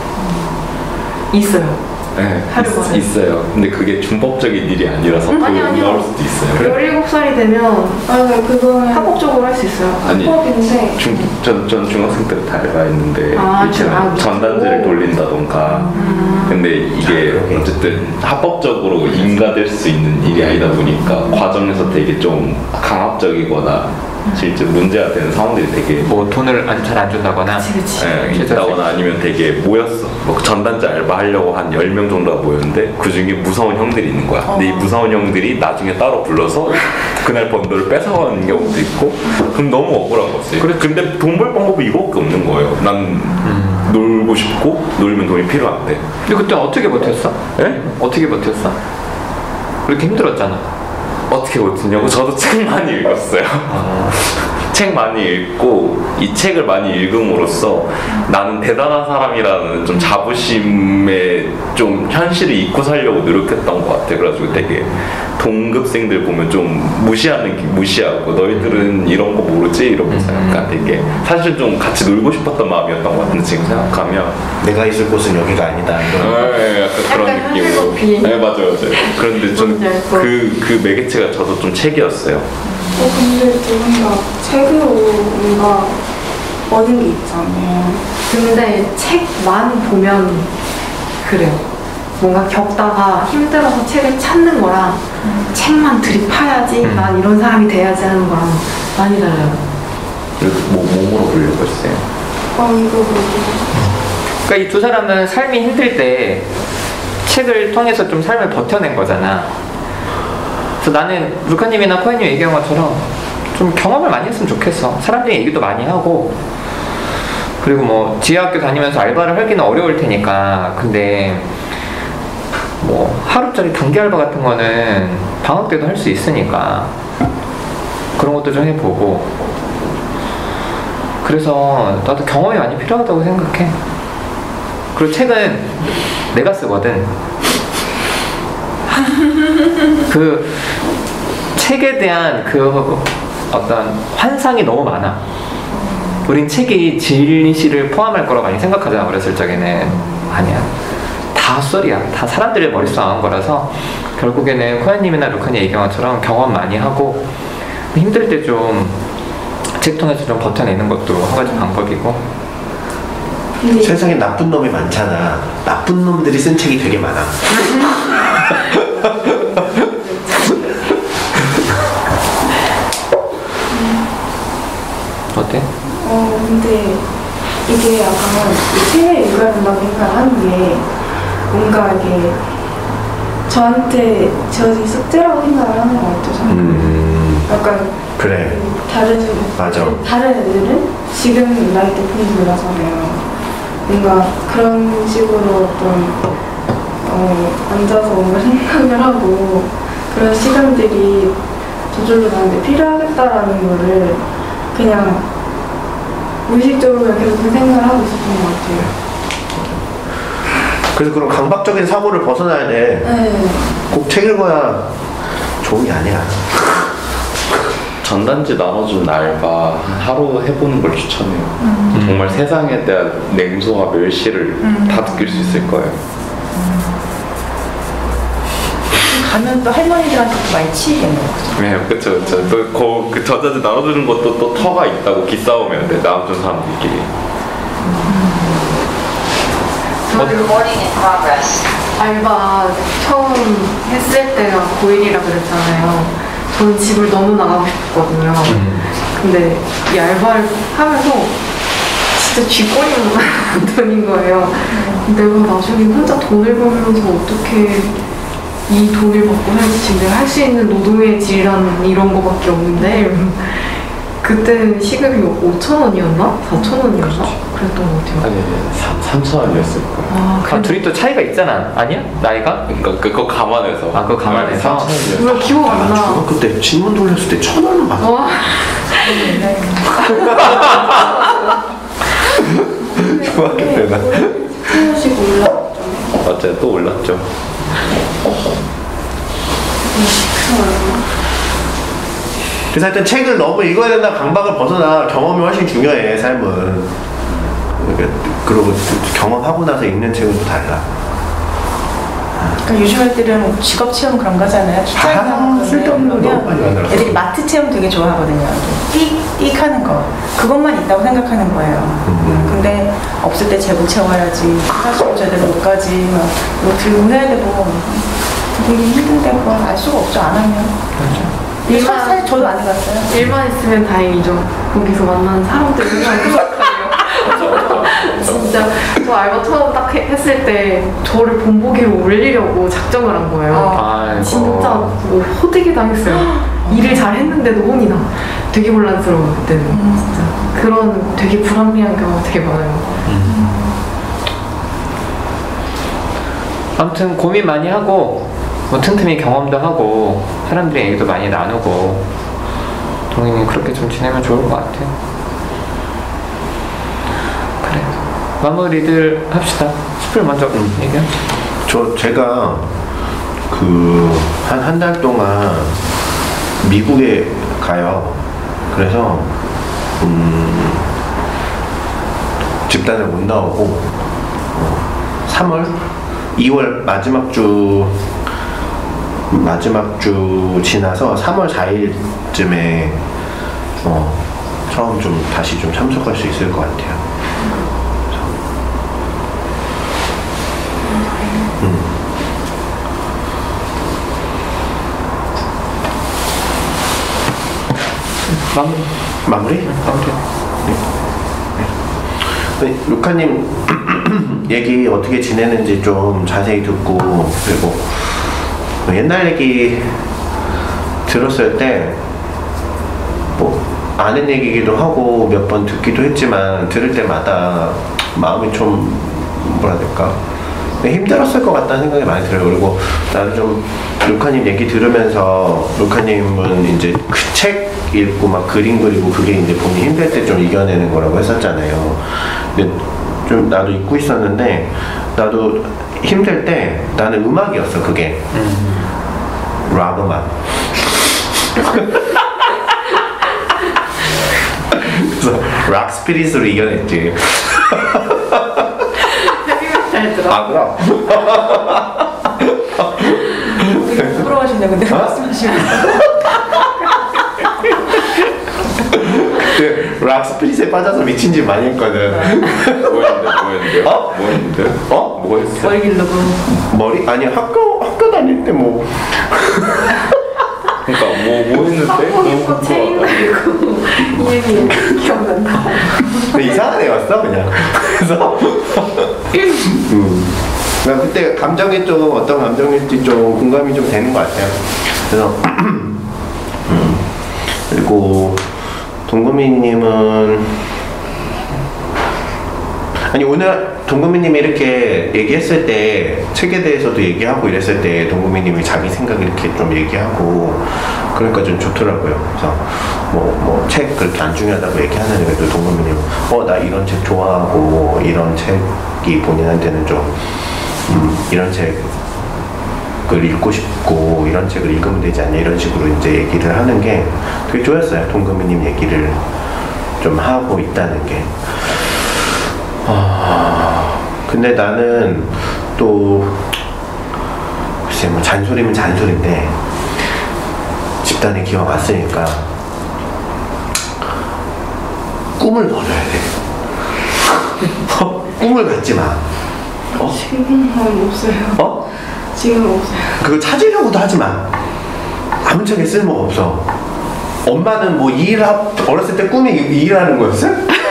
있어요.
네,
하루가.
있, 있어요. 근데 그게 준법적인 일이 아니라서 더
아니, 아니요.
어려울 수도 있어요.
열일곱 살이 되면
아니 그거는
합법적으로 할 수 있어요.
아니,
합법인데
중, 전, 전 중학생 때부터 알바했는데
아,
이렇게
아, 그렇죠.
전단지를 돌린다던가 근데 이게
그러게.
어쨌든 합법적으로 인가될 수 있는 일이 아니다 보니까 과정에서 되게 좀 강압적이거나 실제 문제가 되는 상황들이 되게
뭐 돈을 잘 안 준다거나.
그치, 그치.
예, 있다거나 아니면 되게 모였어. 뭐 전단지 알바 하려고 한 열 명 정도가 모였는데 그 중에 무서운 형들이 있는 거야. 근데 이 무서운 형들이 나중에 따로 불러서 그날 번 돈을 뺏어가는 경우도 있고 그럼 너무 억울한 거지. 그래, 근데 돈 벌 방법이 이거밖에 없는 거예요. 난
음.
놀고 싶고 놀면 돈이 필요한데.
근데 그때 어떻게 버텼어?
예?
어떻게 버텼어? 그렇게 힘들었잖아.
어떻게 버티냐고? 저도 책 많이 읽었어요. 책 많이 읽고 이 책을 많이 읽음으로써 나는 대단한 사람이라는 좀 자부심에 좀 현실을 잊고 살려고 노력했던 것 같아. 그래가지고 되게 동급생들 보면 좀 무시하는 게 무시하고 너희들은 이런 거 모르지? 이러면서 약간 되게 사실 좀 같이 놀고 싶었던 마음이었던 것 같은데 지금 생각하면
내가 있을 곳은 여기가 아니다. 이런.
네, 약간 그런
약간
느낌으로.
현실도피.
네, 맞아요, 맞아요. 그런데 좀
뭔지 알 것.
그, 그 매개체가 저도 좀 책이었어요.
어 근데 두 분 다 책으로 뭔가 얻은 게 있잖아요.
근데 책만 보면 그래요. 뭔가 겪다가 힘들어서 책을 찾는 거랑 책만 들이파야지
음.
난 이런 사람이 돼야지 하는 거랑 많이 달라요.
그래서 뭐, 몸으로 보려고 했어요.
어 이거 뭐지?
그러니까 이 두 사람은 삶이 힘들 때 책을 통해서 좀 삶을 버텨낸 거잖아. 그래서 나는 루카님이나 코엔님 얘기한 것처럼 좀 경험을 많이 했으면 좋겠어. 사람들이 얘기도 많이 하고 그리고 뭐 지하학교 다니면서 알바를 하기는 어려울 테니까 근데 뭐 하루짜리 단기 알바 같은 거는 방학 때도 할 수 있으니까 그런 것도 좀 해보고 그래서 나도 경험이 많이 필요하다고 생각해. 그리고 책은 내가 쓰거든. 그 책에 대한 그 어떤 환상이 너무 많아. 우린 책이 진실을 포함할 거라고 많이 생각하잖아. 어렸을 적에는 아니야. 다 썰이야. 다 사람들의 머릿속 나온 거라서 결국에는 코야님이나 루카님 얘기한 것처럼 경험 많이 하고 힘들 때 좀 책 통해서 좀 버텨내는 것도 한 가지 방법이고.
근데
세상에 나쁜 놈이 많잖아. 나쁜 놈들이 쓴 책이 되게 많아.
어때?
어 근데 이게 약간 이 책을 읽어야 된다고 생각하는 게 뭔가 이게 저한테 지어진 숙제라고 생각을 하는 것 같아요. 저는.
음,
약간
그래.
다른
맞아.
다른 애들은 지금 나이 때 공부를 하잖아요. 뭔가 그런 식으로 좀 어, 앉아서 뭔가 생각을 하고 그런 시간들이 저절로 나한테 필요하겠다라는 거를 그냥 무의식적으로 그냥 계속 그 생각을 하고 있었던 것 같아요.
그래서 그런 강박적인 사고를 벗어나야 돼.
네.
꼭 책 읽어야 좋은 게 아니야.
전단지 나눠준 알바 하루 해보는 걸 추천해요. 정말 세상에 대한 냉소와 멸시를 다 느낄 수 있을 거예요.
가면 또 할머니들한테 또 많이 치이겠네요.
네, 그쵸, 그쵸. 또, 그, 그 저자들 나눠주는 것도 또 터가 있다고 기싸움해야 돼, 나눠준 사람들끼리.
Recording in progress.
알바 처음 했을 때가 고일이라 그랬잖아요. 저는 집을 너무 나가고 싶었거든요. 근데 이 알바를 하면서 진짜 쥐꼬리만 돈인 거예요. 내가 나중에 혼자 돈을 벌면서 어떻게 이 돈을 받고 살지, 지금 내가 할 수 있는 노동의 질이란 이런 거밖에 없는데 그때는 시급이 오천 원이었나? 사천 원이었나? 그랬던 것 같아요.
아니, 삼천 원이었을 거야.
아,
아, 둘이 또 차이가 있잖아. 아니야? 나이가?
그러니까 그거 감안해서.
아, 그거 감안해서?
왜 기억 안
나
나?
중학교 때 신문 돌렸을 때 천 원을 받았어.
와,
중학교 때 나.
하나씩 올라.
맞아요, 또 올랐죠.
그래서 하여튼 책을 너무 읽어야 된다 강박을 벗어나. 경험이 훨씬 중요해, 삶은. 그러니까 그리고 경험하고 나서 읽는 책은 또 달라.
그러니까 요즘 애들은 직업 체험 그런 거잖아요.
아, 쓸데없는 거 너무 많이 만들었어.
애들이 마트 체험 되게 좋아하거든요. 띡, 띡 하는 거. 그것만 있다고 생각하는 거예요.
음.
근데 없을 때 재고 채워야지. 사실 제대로 못 가지. 막 이거 들고 해야 되고. 되게 힘든데 그걸 알 수가 없죠. 안 하면.
일만-
사- 사실 저도 안 해봤어요.
일만 있으면 다행이죠. 거기서 만나는 사람들 정말 무섭다요. 진짜 저 알바 처음 딱 해- 했을 때 저를 본보기로 올리려고 작정을 한 거예요.
아이고.
진짜 뭐 호되게 당했어요. 일을 잘 했는데도 혼이 나. 되게 혼란스러워 그때는. 진짜 그런 되게 불합리한 경우가 되게 많아요.
아무튼 고민 많이 하고 뭐 틈틈이 경험도 하고 사람들이 얘기도 많이 나누고 동인이 그렇게 좀 지내면 좋을 것 같아요. 그래, 마무리들 합시다. 스플 먼저 얘기하자.
저 제가 그 한 한 달 동안 미국에 가요. 그래서 음, 집단을 못 나오고 어, 삼월, 이월 마지막 주 마지막 주 지나서 삼월 사일쯤에 어, 처음 좀 다시 좀 참석할 수 있을 것 같아요. 음.
마무리.
마무리?
마무리.
네, 루카님 얘기 어떻게 지내는지 좀 자세히 듣고, 그리고 옛날 얘기 들었을 때 뭐 아는 얘기기도 하고 몇 번 듣기도 했지만 들을 때마다 마음이 좀 뭐라 해야 될까, 힘들었을 것 같다는 생각이 많이 들어요. 그리고 나도 좀 루카님 얘기 들으면서, 루카님은 이제 그 책 읽고 막 그림 그리고 그게 이제 본인 힘들 때 좀 이겨내는 거라고 했었잖아요. 근데 좀 나도 잊고 있었는데, 나도 힘들 때 나는 음악이었어, 그게. 락 음악. 그래서 락 스피릿으로 이겨냈지.
잘 들어.
아, 그럼.
되게 부끄러워하시네. 근데 말씀하시면.
그때 락 스피릿에 빠져서 미친 짓 많이 했거든.
뭐 했는데, 뭐 했는데?
어?
뭐 했는데?
어?
뭐 했어?
머리 길르고.
머리? 아니, 학교, 학교 다닐 때 뭐.
그러니까 뭐, 뭐 했는데?
사복 입고 체인 달고 이 얘기 기억난다.
근데 이상한 애였어, 그냥. 그래서. 음. 그냥 그때 감정이 좀, 어떤 감정일지 좀 공감이 좀 되는 것 같아요. 그래서. 음. 그리고, 동구미님은, 아니 오늘 동구미님이 이렇게 얘기했을 때, 책에 대해서도 얘기하고 이랬을 때 동구미님이 자기 생각 이렇게 좀 얘기하고 그러니까 좀 좋더라고요. 그래서 뭐 뭐 책 그렇게 안 중요하다고 얘기하는 애도 동구미님 어 나 이런 책 좋아하고 이런 책이 본인한테는 좀 음, 이런 책을 읽고 싶고 이런 책을 읽으면 되지 않냐 이런 식으로 이제 얘기를 하는 게 되게 좋았어요. 동구미님 얘기를 좀 하고 있다는 게. 아, 근데 나는 또 글쎄 뭐 잔소리면 잔소리인데 집단의 기와 왔으니까 꿈을 버려야 돼. 어? 꿈을 갖지 마. 어?
지금은 없어요.
어?
지금은 없어요.
그거 찾으려고도 하지 마. 아무 짝에 쓸모가 없어. 엄마는 뭐 일 어렸을 때 꿈이 일하는 거였어?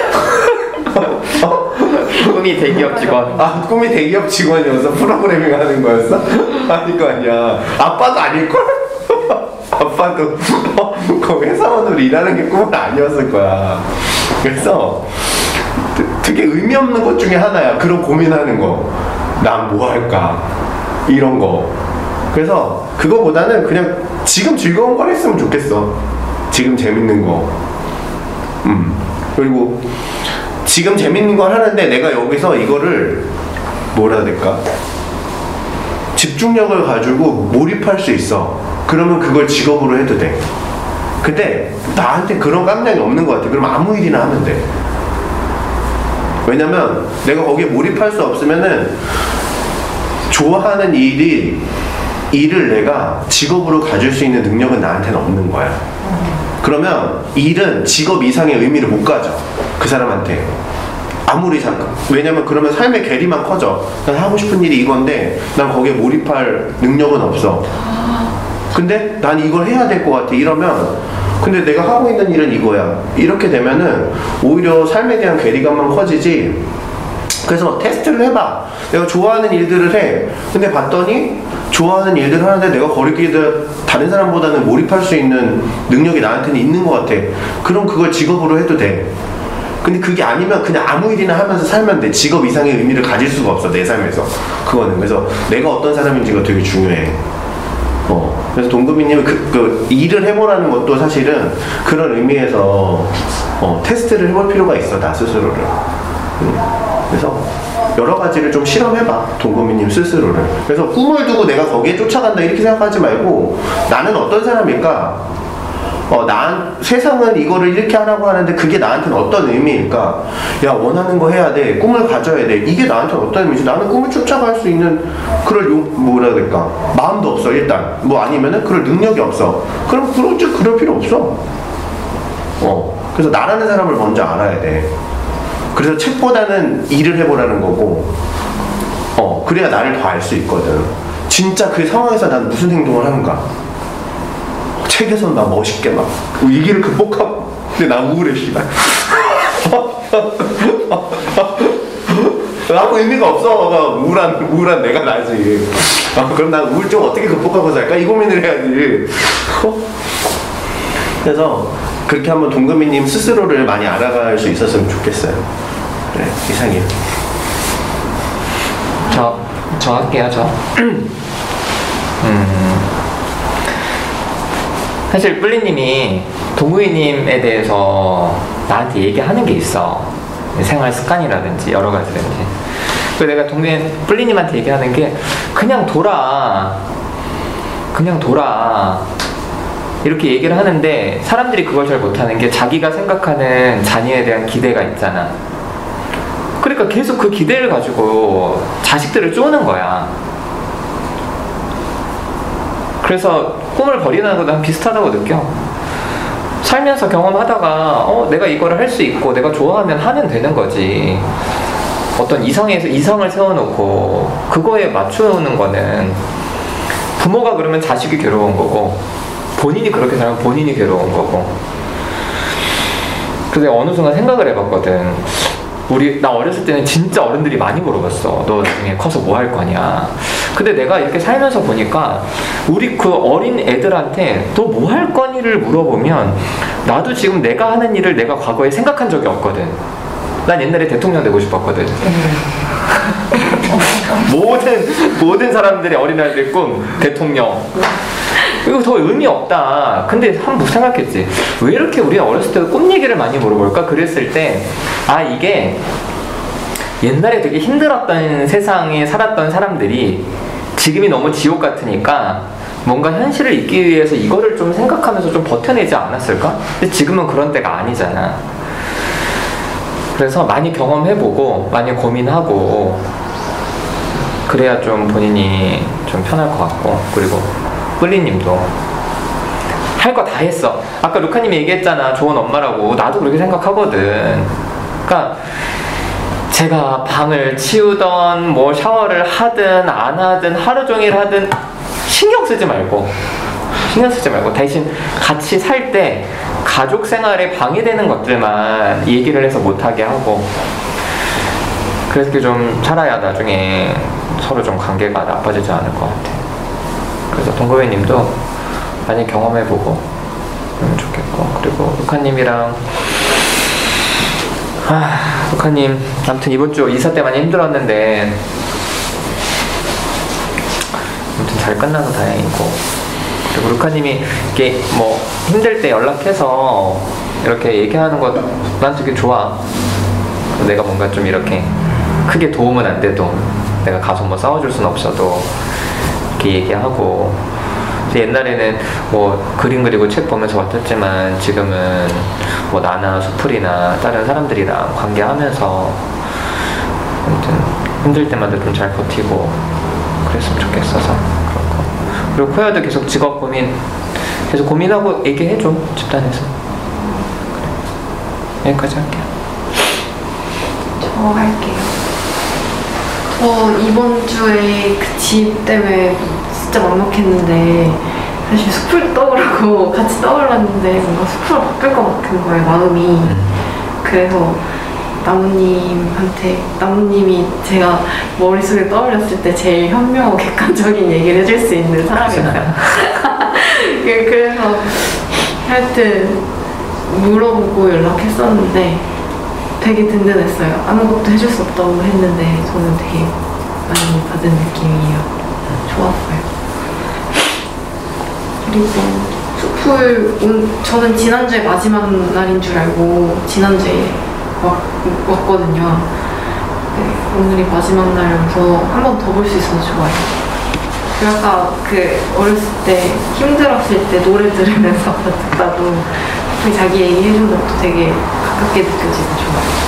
어?
꿈이 대기업 직원.
아, 꿈이 대기업 직원이어서 프로그래밍 하는 거였어? 아닐 거 아니야. 아빠도 아닐걸? 아빠도 그 회사원으로 일하는 게 꿈은 아니었을 거야. 그래서 되게 의미 없는 것 중에 하나야. 그런 고민하는 거. 난 뭐 할까? 이런 거. 그래서 그거보다는 그냥 지금 즐거운 걸 했으면 좋겠어. 지금 재밌는 거. 음. 그리고 지금 재밌는 걸 하는데 내가 여기서 이거를 뭐라 해야 될까? 집중력을 가지고 몰입할 수 있어. 그러면 그걸 직업으로 해도 돼. 근데 나한테 그런 깜냥이 없는 것 같아. 그럼 아무 일이나 하면 돼. 왜냐면 내가 거기에 몰입할 수 없으면은 좋아하는 일이 일을 내가 직업으로 가질 수 있는 능력은 나한테는 없는 거야. 그러면 일은 직업 이상의 의미를 못 가져. 그 사람한테. 아무리 잠깐. 왜냐면 그러면 삶의 괴리만 커져. 난 하고 싶은 일이 이건데 난 거기에 몰입할 능력은 없어. 근데 난 이걸 해야 될 것 같아. 이러면 근데 내가 하고 있는 일은 이거야. 이렇게 되면은 오히려 삶에 대한 괴리감만 커지지. 그래서 테스트를 해봐. 내가 좋아하는 일들을 해. 근데 봤더니 좋아하는 일들을 하는데 내가 거리끼리 다른 사람보다는 몰입할 수 있는 능력이 나한테는 있는 것 같아. 그럼 그걸 직업으로 해도 돼. 근데 그게 아니면 그냥 아무 일이나 하면서 살면 돼. 직업 이상의 의미를 가질 수가 없어, 내 삶에서. 그거는. 그래서 내가 어떤 사람인지가 되게 중요해. 어. 그래서 동금이님은 그, 그 일을 해보라는 것도 사실은 그런 의미에서 어, 테스트를 해볼 필요가 있어, 나 스스로를. 음. 그래서 여러 가지를 좀 실험해봐, 동금이님 스스로를. 그래서 꿈을 두고 내가 거기에 쫓아간다 이렇게 생각하지 말고 나는 어떤 사람일까? 어, 난 세상은 이거를 이렇게 하라고 하는데 그게 나한테는 어떤 의미일까? 야, 원하는 거 해야 돼. 꿈을 가져야 돼. 이게 나한테는 어떤 의미지? 나는 꿈을 쫓아갈 수 있는 그럴 용, 뭐라 해야 될까? 마음도 없어, 일단. 뭐 아니면은 그럴 능력이 없어. 그럼 그렇지, 그럴 필요 없어. 어. 그래서 나라는 사람을 먼저 알아야 돼. 그래서 책보다는 일을 해보라는 거고, 어, 그래야 나를 더 알 수 있거든. 진짜 그 상황에서 난 무슨 행동을 하는가? 책에서 나 멋있게 막 위기를 극복하고. 근데 나 우울해, 씨발. 아무 의미가 없어. 우울한 우울한 내가 나지. 아, 그럼 난 우울증 어떻게 극복하고 살까? 이 고민을 해야지. 그래서 그렇게 한번 동금이님 스스로를 많이 알아갈 수 있었으면 좋겠어요. 네, 이상해요.
저, 저 할게요, 저. 음. 사실 뿔리님이 동구이님에 대해서 나한테 얘기하는 게 있어. 생활 습관이라든지 여러 가지든지. 그래서 내가 동구이 뿔리님한테 얘기하는 게 그냥 돌아, 그냥 돌아 이렇게 얘기를 하는데 사람들이 그걸 잘 못하는 게 자기가 생각하는 자녀에 대한 기대가 있잖아. 그러니까 계속 그 기대를 가지고 자식들을 쪼는 거야. 그래서 꿈을 버리는 거랑 비슷하다고 느껴. 살면서 경험하다가 어 내가 이거를 할 수 있고 내가 좋아하면 하면 되는 거지. 어떤 이상에서 이상을 세워놓고 그거에 맞추는 거는 부모가 그러면 자식이 괴로운 거고 본인이 그렇게 살면 본인이 괴로운 거고. 그래서 어느 순간 생각을 해봤거든. 우리 나 어렸을 때는 진짜 어른들이 많이 물어봤어. 너 나중에 커서 뭐 할 거냐. 근데 내가 이렇게 살면서 보니까 우리 그 어린 애들한테 너 뭐 할 거니를 물어보면 나도 지금 내가 하는 일을 내가 과거에 생각한 적이 없거든. 난 옛날에 대통령 되고 싶었거든. 모든 모든 사람들의 어린아이들 꿈 대통령. 이거 더 의미 없다. 근데 한번 생각했지. 왜 이렇게 우리가 어렸을 때 꿈 얘기를 많이 물어볼까? 그랬을 때 아 이게 옛날에 되게 힘들었던 세상에 살았던 사람들이 지금이 너무 지옥 같으니까 뭔가 현실을 잊기 위해서 이거를 좀 생각하면서 좀 버텨내지 않았을까? 근데 지금은 그런 때가 아니잖아. 그래서 많이 경험해보고 많이 고민하고 그래야 좀 본인이 좀 편할 것 같고, 그리고 뿔리님도 할 거 다 했어. 아까 루카님이 얘기했잖아, 좋은 엄마라고. 나도 그렇게 생각하거든. 그러니까 제가 방을 치우던 뭐 샤워를 하든 안 하든 하루 종일 하든 신경 쓰지 말고 신경 쓰지 말고 대신 같이 살 때 가족 생활에 방해되는 것들만 얘기를 해서 못하게 하고, 그렇게 좀 살아야 나중에 서로 좀 관계가 나빠지지 않을 것 같아. 그래서 동거배님도 많이 경험해보고 그러면 좋겠고, 그리고 루카님이랑 아, 루카님 아무튼 이번 주 이사 때 많이 힘들었는데 아무튼 잘 끝나서 다행이고, 그리고 루카님이 이렇게 뭐 힘들 때 연락해서 이렇게 얘기하는 거 난 되게 좋아. 내가 뭔가 좀 이렇게 크게 도움은 안 돼도 내가 가서 뭐 싸워줄 순 없어도 이렇게 얘기하고, 옛날에는 뭐 그림 그리고 책 보면서 왔었지만 지금은 뭐 나나 수풀이나 다른 사람들이랑 관계하면서 아무튼 힘들 때마다 좀 잘 버티고 그랬으면 좋겠어서 그렇고, 그리고 코야도 계속 직업 고민 계속 고민하고 얘기해줘, 집단에서. 그래. 여기까지 할게요.
저 할게요. 저 이번 주에 그 집 때문에 진짜 막막했는데, 사실 숲을 떠오르고 같이 떠올랐는데 뭔가 숲으로 바뀔 것 같은 거예요, 마음이. 그래서 나무님한테, 나무님이 제가 머릿속에 떠올렸을 때 제일 현명하고 객관적인 얘기를 해줄 수 있는 사람이잖아요. 그래서 하여튼 물어보고 연락했었는데 되게 든든했어요. 아무것도 해줄 수 없다고 했는데 저는 되게 많이 받은 느낌이에요. 좋았어요. 그리고 숲을 온, 저는 지난주에 마지막 날인 줄 알고 지난주에 왔, 왔거든요. 네, 오늘이 마지막 날이어서 한 번 더 볼 수 있어서 좋아요. 그리고 아까 그 어렸을 때 힘들었을 때 노래 들으면서 듣다도 자기 얘기해준 것도 되게 가깝게 느껴지고 좋아요.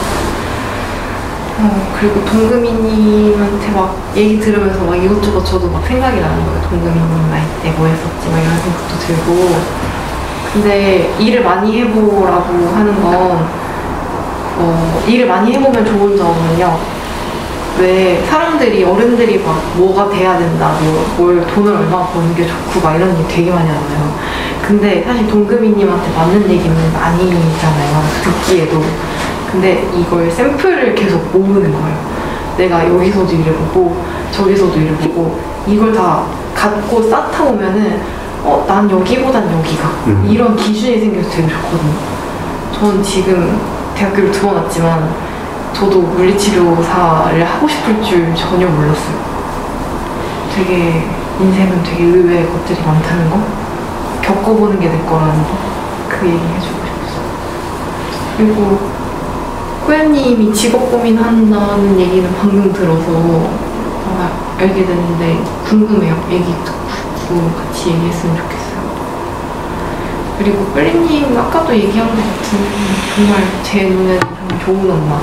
어, 그리고 동금이님한테 막 얘기 들으면서 막 이것저것 저도 막 생각이 나는 거예요. 동금이님 나이 때 뭐 했었지 막 이런 생각도 들고. 근데 일을 많이 해보라고 하는 건 어, 일을 많이 해보면 좋은 점은요, 왜 사람들이 어른들이 막 뭐가 돼야 된다, 뭐, 뭘 돈을 얼마 버는 게 좋고 막 이런 얘기 되게 많이 하잖아요. 근데 사실 동금이님한테 맞는 얘기는 아니잖아요, 듣기에도. 근데 이걸 샘플을 계속 모으는 거예요. 내가 여기서도 일해보고 저기서도 일해보고 이걸 다 갖고 쌓다 보면은 어, 난 여기보단 여기가 음. 이런 기준이 생겨서 되게 좋거든요. 전 지금 대학교를 두 번 왔지만 저도 물리치료사를 하고 싶을 줄 전혀 몰랐어요. 되게 인생은 되게 의외의 것들이 많다는 거, 겪어보는 게 내 거라는 거, 그 얘기 해주고 싶었어요. 그리고 코야님이 직업 고민한다는 얘기는 방금 들어서 아, 알게 됐는데 궁금해요. 얘기 듣고 같이 얘기했으면 좋겠어요. 그리고 꿀리님 아까도 얘기한 것 같은 정말 제 눈에는 정말 좋은 엄마.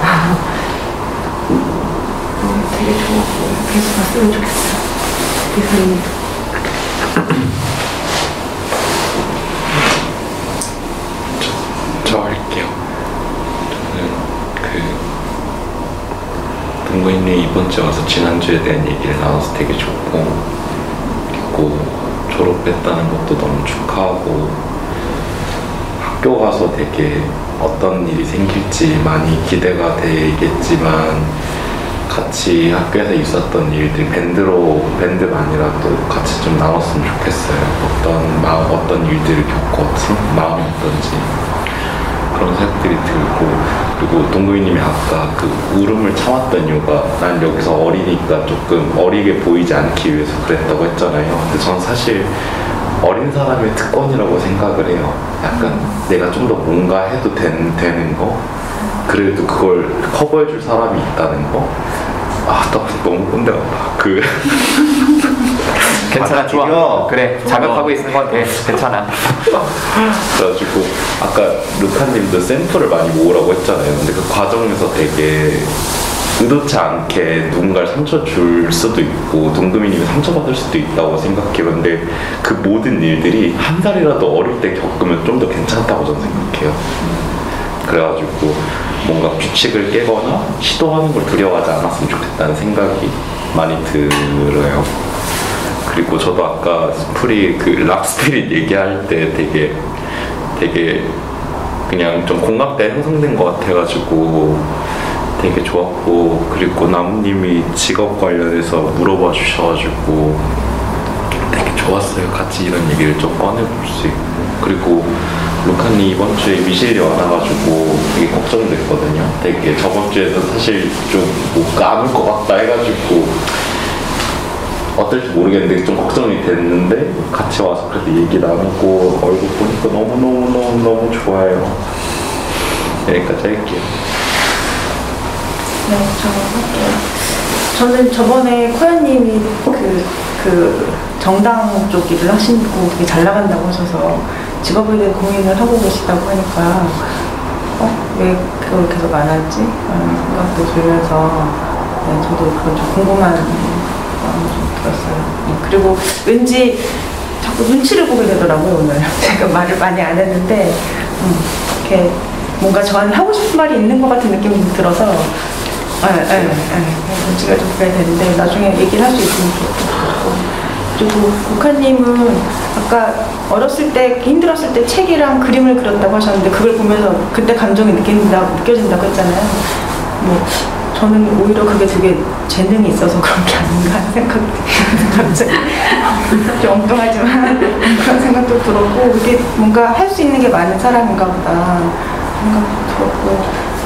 어, 되게 좋았고 계속 봤으면 좋겠어요. 이사님도.
저, 저 할게요. 저는 그 동거인이 이번 주에 와서 지난주에 대한 얘기를 나눠서 되게 좋고, 그리고 졸업했다는 것도 너무 축하하고, 학교 가서 되게 어떤 일이 생길지 많이 기대가 되겠지만 같이 학교에서 있었던 일들 밴드로 밴드만이라도 같이 좀 나눴으면 좋겠어요. 어떤 마음, 어떤 일들을 겪었지, 마음이 어떤지 그런 생각들이 들고, 그리고 동구이님이 아까 그 울음을 참았던 이유가 난 여기서 어리니까 조금 어리게 보이지 않기 위해서 그랬다고 했잖아요. 근데 전 사실 어린 사람의 특권이라고 생각을 해요. 약간 내가 좀 더 뭔가 해도 된, 되는 거, 그래도 그걸 커버해줄 사람이 있다는 거. 아, 나 너무 꼰대 같다. 그
괜찮아, 좋아. 그래, 자극하고 있는 건 돼. 괜찮아.
그래가지고 아까 루카님도 샘플을 많이 모으라고 했잖아요. 근데 그 과정에서 되게 의도치 않게 누군가를 상처 줄 수도 있고 동금이님이 상처받을 수도 있다고 생각해요. 근데 그 모든 일들이 한 살이라도 어릴 때 겪으면 좀 더 괜찮다고 저는 생각해요. 그래가지고 뭔가 규칙을 깨거나 시도하는 걸 두려워하지 않았으면 좋겠다는 생각이 많이 들어요. 그리고 저도 아까 스프리 그 락스피릿 얘기할 때 되게 되게 그냥 좀 공감대 형성된 것 같아가지고 되게 좋았고, 그리고 나무님이 직업 관련해서 물어봐 주셔가지고 되게 좋았어요. 같이 이런 얘기를 좀 꺼내볼 수 있고. 그리고 루카님 이번 주에 미실이 와가지고 되게 걱정됐거든요. 되게 저번 주에도 사실 좀 못 가는 것 같다 해가지고 어떨지 모르겠는데 좀 걱정이 됐는데 같이 와서 그래도 얘기 나누고 얼굴 보니까 너무너무너무너무 좋아요. 여기까지 할게요.
네, 저 할게요. 저는 저번에 코야님이 그, 그 정당 쪽 일을 하시고 되게 잘 나간다고 하셔서 직업에 대해 고민을 하고 계시다고 하니까 어? 왜 그걸 계속 안 하지? 라는 생각도 들면서 네, 저도 그건 좀 궁금한 마음이 좀 들었어요. 네, 그리고 왠지 자꾸 눈치를 보게 되더라고요, 오늘. 제가 말을 많이 안 했는데 음, 이렇게 뭔가 저한테 하고 싶은 말이 있는 것 같은 느낌이 좀 들어서 네, 네, 네. 눈치가 좀 보게 되는데 나중에 얘기를 할 수 있으면 좋겠고. 그리고 국화님은 아까 어렸을 때 힘들었을 때 책이랑 그림을 그렸다고 하셨는데 그걸 보면서 그때 감정이 느낀다고, 느껴진다고 했잖아요. 뭐 저는 오히려 그게 되게 재능이 있어서 그런 게 아닌가 하는 생각도 갑자기 좀 엉뚱하지만 그런 생각도 들었고, 이게 뭔가 할 수 있는 게 많은 사람인가 보다 생각도 들었고,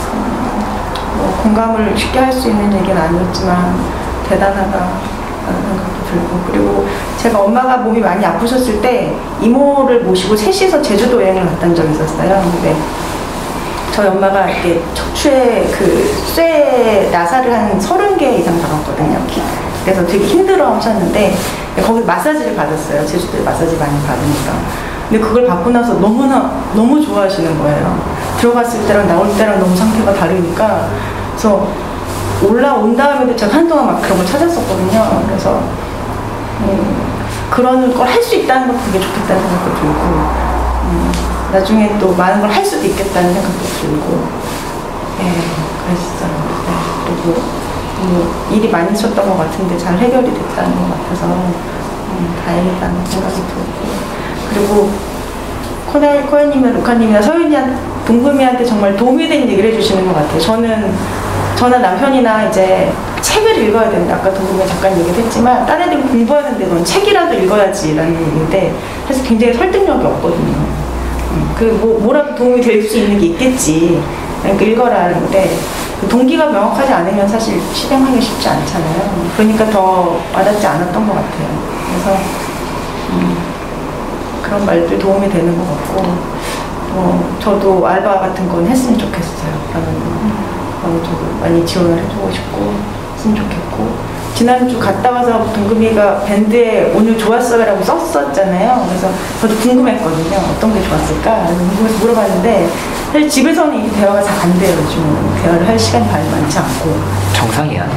뭐 공감을 쉽게 할 수 있는 얘기는 아니었지만 대단하다 라는 생각도 들고, 그리고 제가 엄마가 몸이 많이 아프셨을 때 이모를 모시고 셋이서 제주도 여행을 갔던 적이 있었어요. 근데 저희 엄마가 이렇게 척추에 그 쇠 나사를 한 서른 개 이상 박았거든요. 그래서 되게 힘들어 하셨는데 거기서 마사지를 받았어요. 제주도에 마사지 많이 받으니까. 근데 그걸 받고 나서 너무나 너무 좋아하시는 거예요. 들어갔을 때랑 나올 때랑 너무 상태가 다르니까. 그래서 올라온 다음에도 제가 한동안 막 그런 걸 찾았었거든요. 그래서 음, 그런 걸 할 수 있다는 것도 되게 좋겠다는 생각도 들고, 음, 나중에 또 많은 걸 할 수도 있겠다는 생각도 들고, 네, 그랬어요. 네, 그리고 뭐 일이 많이 있었던 것 같은데 잘 해결이 됐다는 것 같아서 음, 다행이다는 생각이 들고, 그리고 코야, 코야님이나 루카님이나 서윤이한 동금이한테 정말 도움이 된 얘기를 해주시는 것 같아요. 저는 저는 남편이나 이제 책을 읽어야 된다. 아까 동금이 잠깐 얘기를 했지만 딴 애들 공부하는데 넌 책이라도 읽어야지라는 얘기인데 사실 굉장히 설득력이 없거든요. 음, 그 뭐, 뭐라도 도움이 될 수 있는 게 있겠지. 그러니까 읽어라 하는데 그 동기가 명확하지 않으면 사실 실행하기 쉽지 않잖아요. 그러니까 더 와닿지 않았던 것 같아요. 그래서 음, 그런 말들 도움이 되는 것 같고, 어, 저도 알바 같은 건 했으면 좋겠어요. 그러면 어, 저도 많이 지원을 해주고 싶고 했으면 좋겠고, 지난주 갔다 와서 동금이가 밴드에 오늘 좋았어요 라고 썼었잖아요. 그래서 저도 궁금했거든요. 어떤 게 좋았을까? 궁금해서 물어봤는데 사실 집에서는 이 대화가 잘 안 돼요. 요즘은 대화를 할 시간이 많지 않고.
정상이야.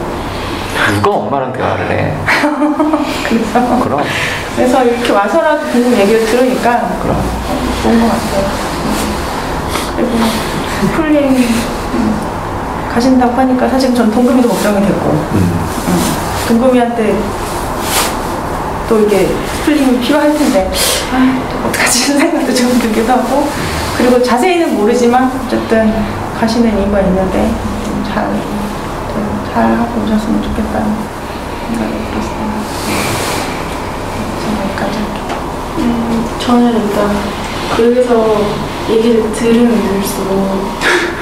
누가 엄마랑 대화를 해?
그래서,
그럼.
그래서 이렇게 와서라도 궁금 얘기를 들으니까 그럼 좋은 것 같아요. 그리고 풀림 가신다고 하니까 사실 전 동금이도 걱정이 됐고, 음. 음. 동금이한테 또 이게 풀림이 필요할 텐데 아, 또 어떡하지 하는 생각도 좀 들기도 하고, 그리고 자세히는 모르지만 어쨌든 가시는 이유가 있는데 잘, 잘 하고 오셨으면 좋겠다는 생각이 들었어요. 여기까지 할게요.
음, 저는 일단 그래서 얘기를 들으면 들을수록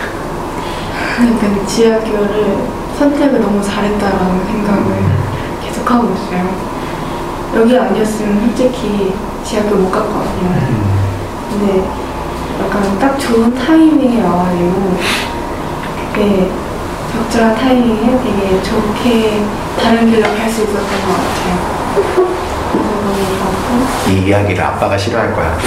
약간 지하교를 선택을 너무 잘했다라는 생각을 계속 하고 있어요. 여기 아니었으면 솔직히 지하교 못 갔거든요. 근데 약간 딱 좋은 타이밍에 와가지고 되게 적절한 타이밍에 되게 좋게 다른 길로 갈 수 있었던 것 같아요. 그래서 너무 좋았고,
이 이야기를 아빠가 싫어할 거야.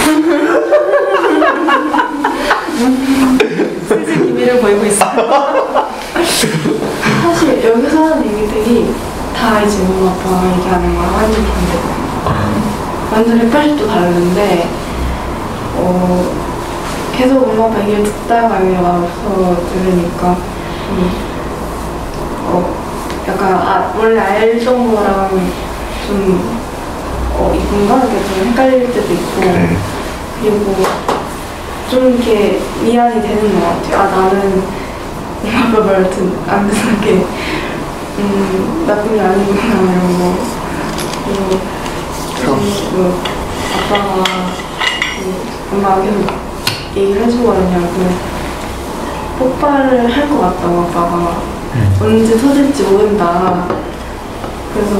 슬슬 기미를 보이고 있어요.
근데 여기서 하는 얘기들이 다 이제 엄마 아빠가 얘기하는 거랑 완전 반대거든요. 완전 백팔십 도 다른데 어, 계속 엄마 아빠 얘기를 듣다가 여기 와서 들으니까 음, 어, 약간 아, 원래 알던 거랑 좀 어, 이건가? 이렇게 좀 헷갈릴 때도 있고
그래.
그리고 좀 이렇게 미안이 되는 것 같아요. 아 나는 엄마 아빠 말을 안 듣는 게 음, 나쁜 게 아니구나 이런 거. 그리고 뭐 아빠가 그 엄마가 계속 얘기를 해주거든요. 그 폭발을 할 것 같다고 아빠가
음.
언제 터질지 모른다. 그래서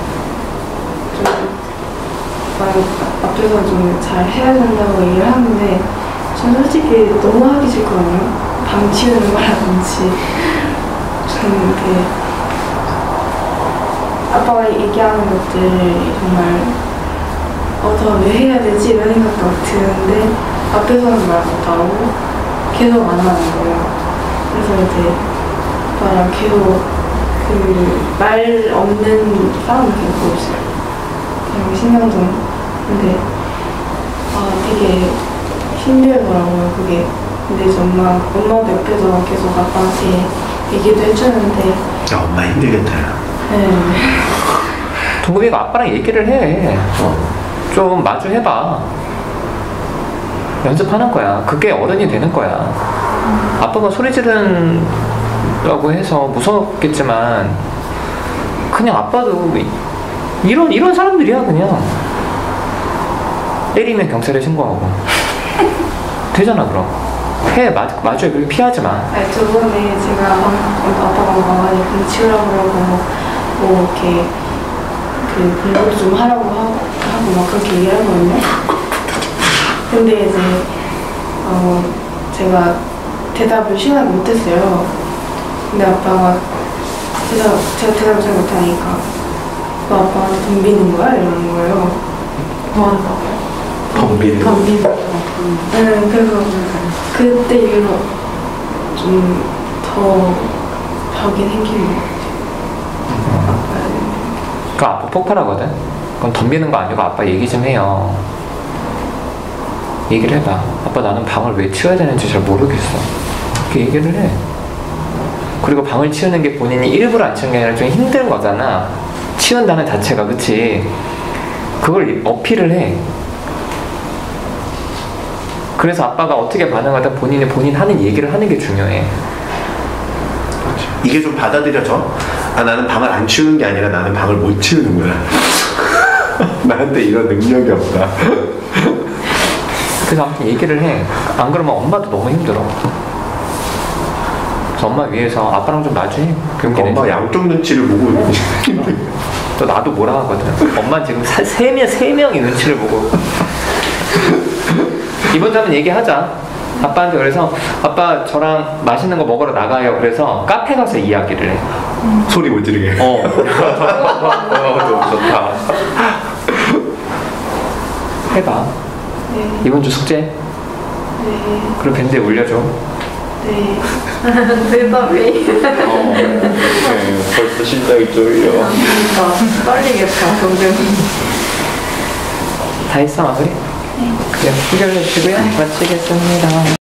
좀 막 앞에서 좀 잘 해야 된다고 얘기를 하는데 전 솔직히 너무 하기 싫거든요. 방 치우는 거라든지 좀 이렇게 아빠가 얘기하는 것들 정말 어, 더 왜 해야 되지? 이런 생각도 드는데 앞에서는 말 못하고 계속 안 하는 거예요. 그래서 이제 아빠랑 계속 그 말 없는 싸움을 계속 하고 있어요. 그냥 신경 좀. 근데 아 되게 힘들더라고요 그게. 근데 이제 엄마, 엄마도 옆에서 계속 아빠한테 얘기도 해주는데
야, 엄마 힘들겠다.
네.
동급이가 아빠랑 얘기를 해.
어.
좀 마주 해봐. 연습하는 거야. 그게 어른이 되는 거야. 아빠가 소리 지른다고 해서 무섭겠지만 그냥 아빠도 이런 이런 사람들이야 그냥. 때리면 경찰에 신고하고 되잖아 그럼. 해 마, 마주해. 그렇게 피하지 마.
아니, 저번에 제가 막, 아빠가 와가지고 방 치우라고 그러고 뭐, 뭐 이렇게 그 공부도 좀 하라고 하고, 하고 막 그렇게 얘기를 하거든요. 근데 이제 어 제가 대답을 시원하게 못했어요. 근데 아빠가 대답, 제가 대답을 잘 못하니까 너 아빠한테 덤비는 거야? 이러는 거예요. 뭐 한다고요?
덤비는 거.
덤비는 거. 네, 그래서 그때 이후로 좀 더 벽이 생기는 것 같아요. 아빠는.
그 아빠 폭발하거든. 그건 덤비는 거 아니고 아빠 얘기 좀 해요. 얘기를 해봐. 아빠 나는 방을 왜 치워야 되는지 잘 모르겠어. 그렇게 얘기를 해. 그리고 방을 치우는 게 본인이 일부러 안 치우는 게 아니라 좀 힘든 거잖아. 치운다는 자체가. 그치? 그걸 어필을 해. 그래서 아빠가 어떻게 반응하든 본인이 본인 하는 얘기를 하는 게 중요해.
이게 좀 받아들여져? 아, 나는 방을 안 치우는 게 아니라 나는 방을 못 치우는구나. 나한테 이런 능력이 없다.
그래서 아무튼 얘기를 해. 안 그러면 엄마도 너무 힘들어. 그래서 엄마 위해서 아빠랑 좀 마주해.
그러니까 엄마 양쪽 눈치를 보고
또 나도 뭐라 하거든. 엄마 지금 사, 세 명, 세 명이 눈치를 보고. 이번 주에 한번 얘기하자. 아빠한테 그래서 아빠 저랑 맛있는 거 먹으러 나가요. 그래서 카페 가서 이야기를 해.
소리 못 지르게.
어.
어, 좀 좋다.
해봐.
네,
이번 주 숙제.
네,
그리고 밴드에 올려줘.
네.
대답이
어, 네, 벌써 심장이 쫄려.
나 떨리겠다 동생이.
다 했어 마무리? 네. 그래 해결해 주시고요. 마치겠습니다.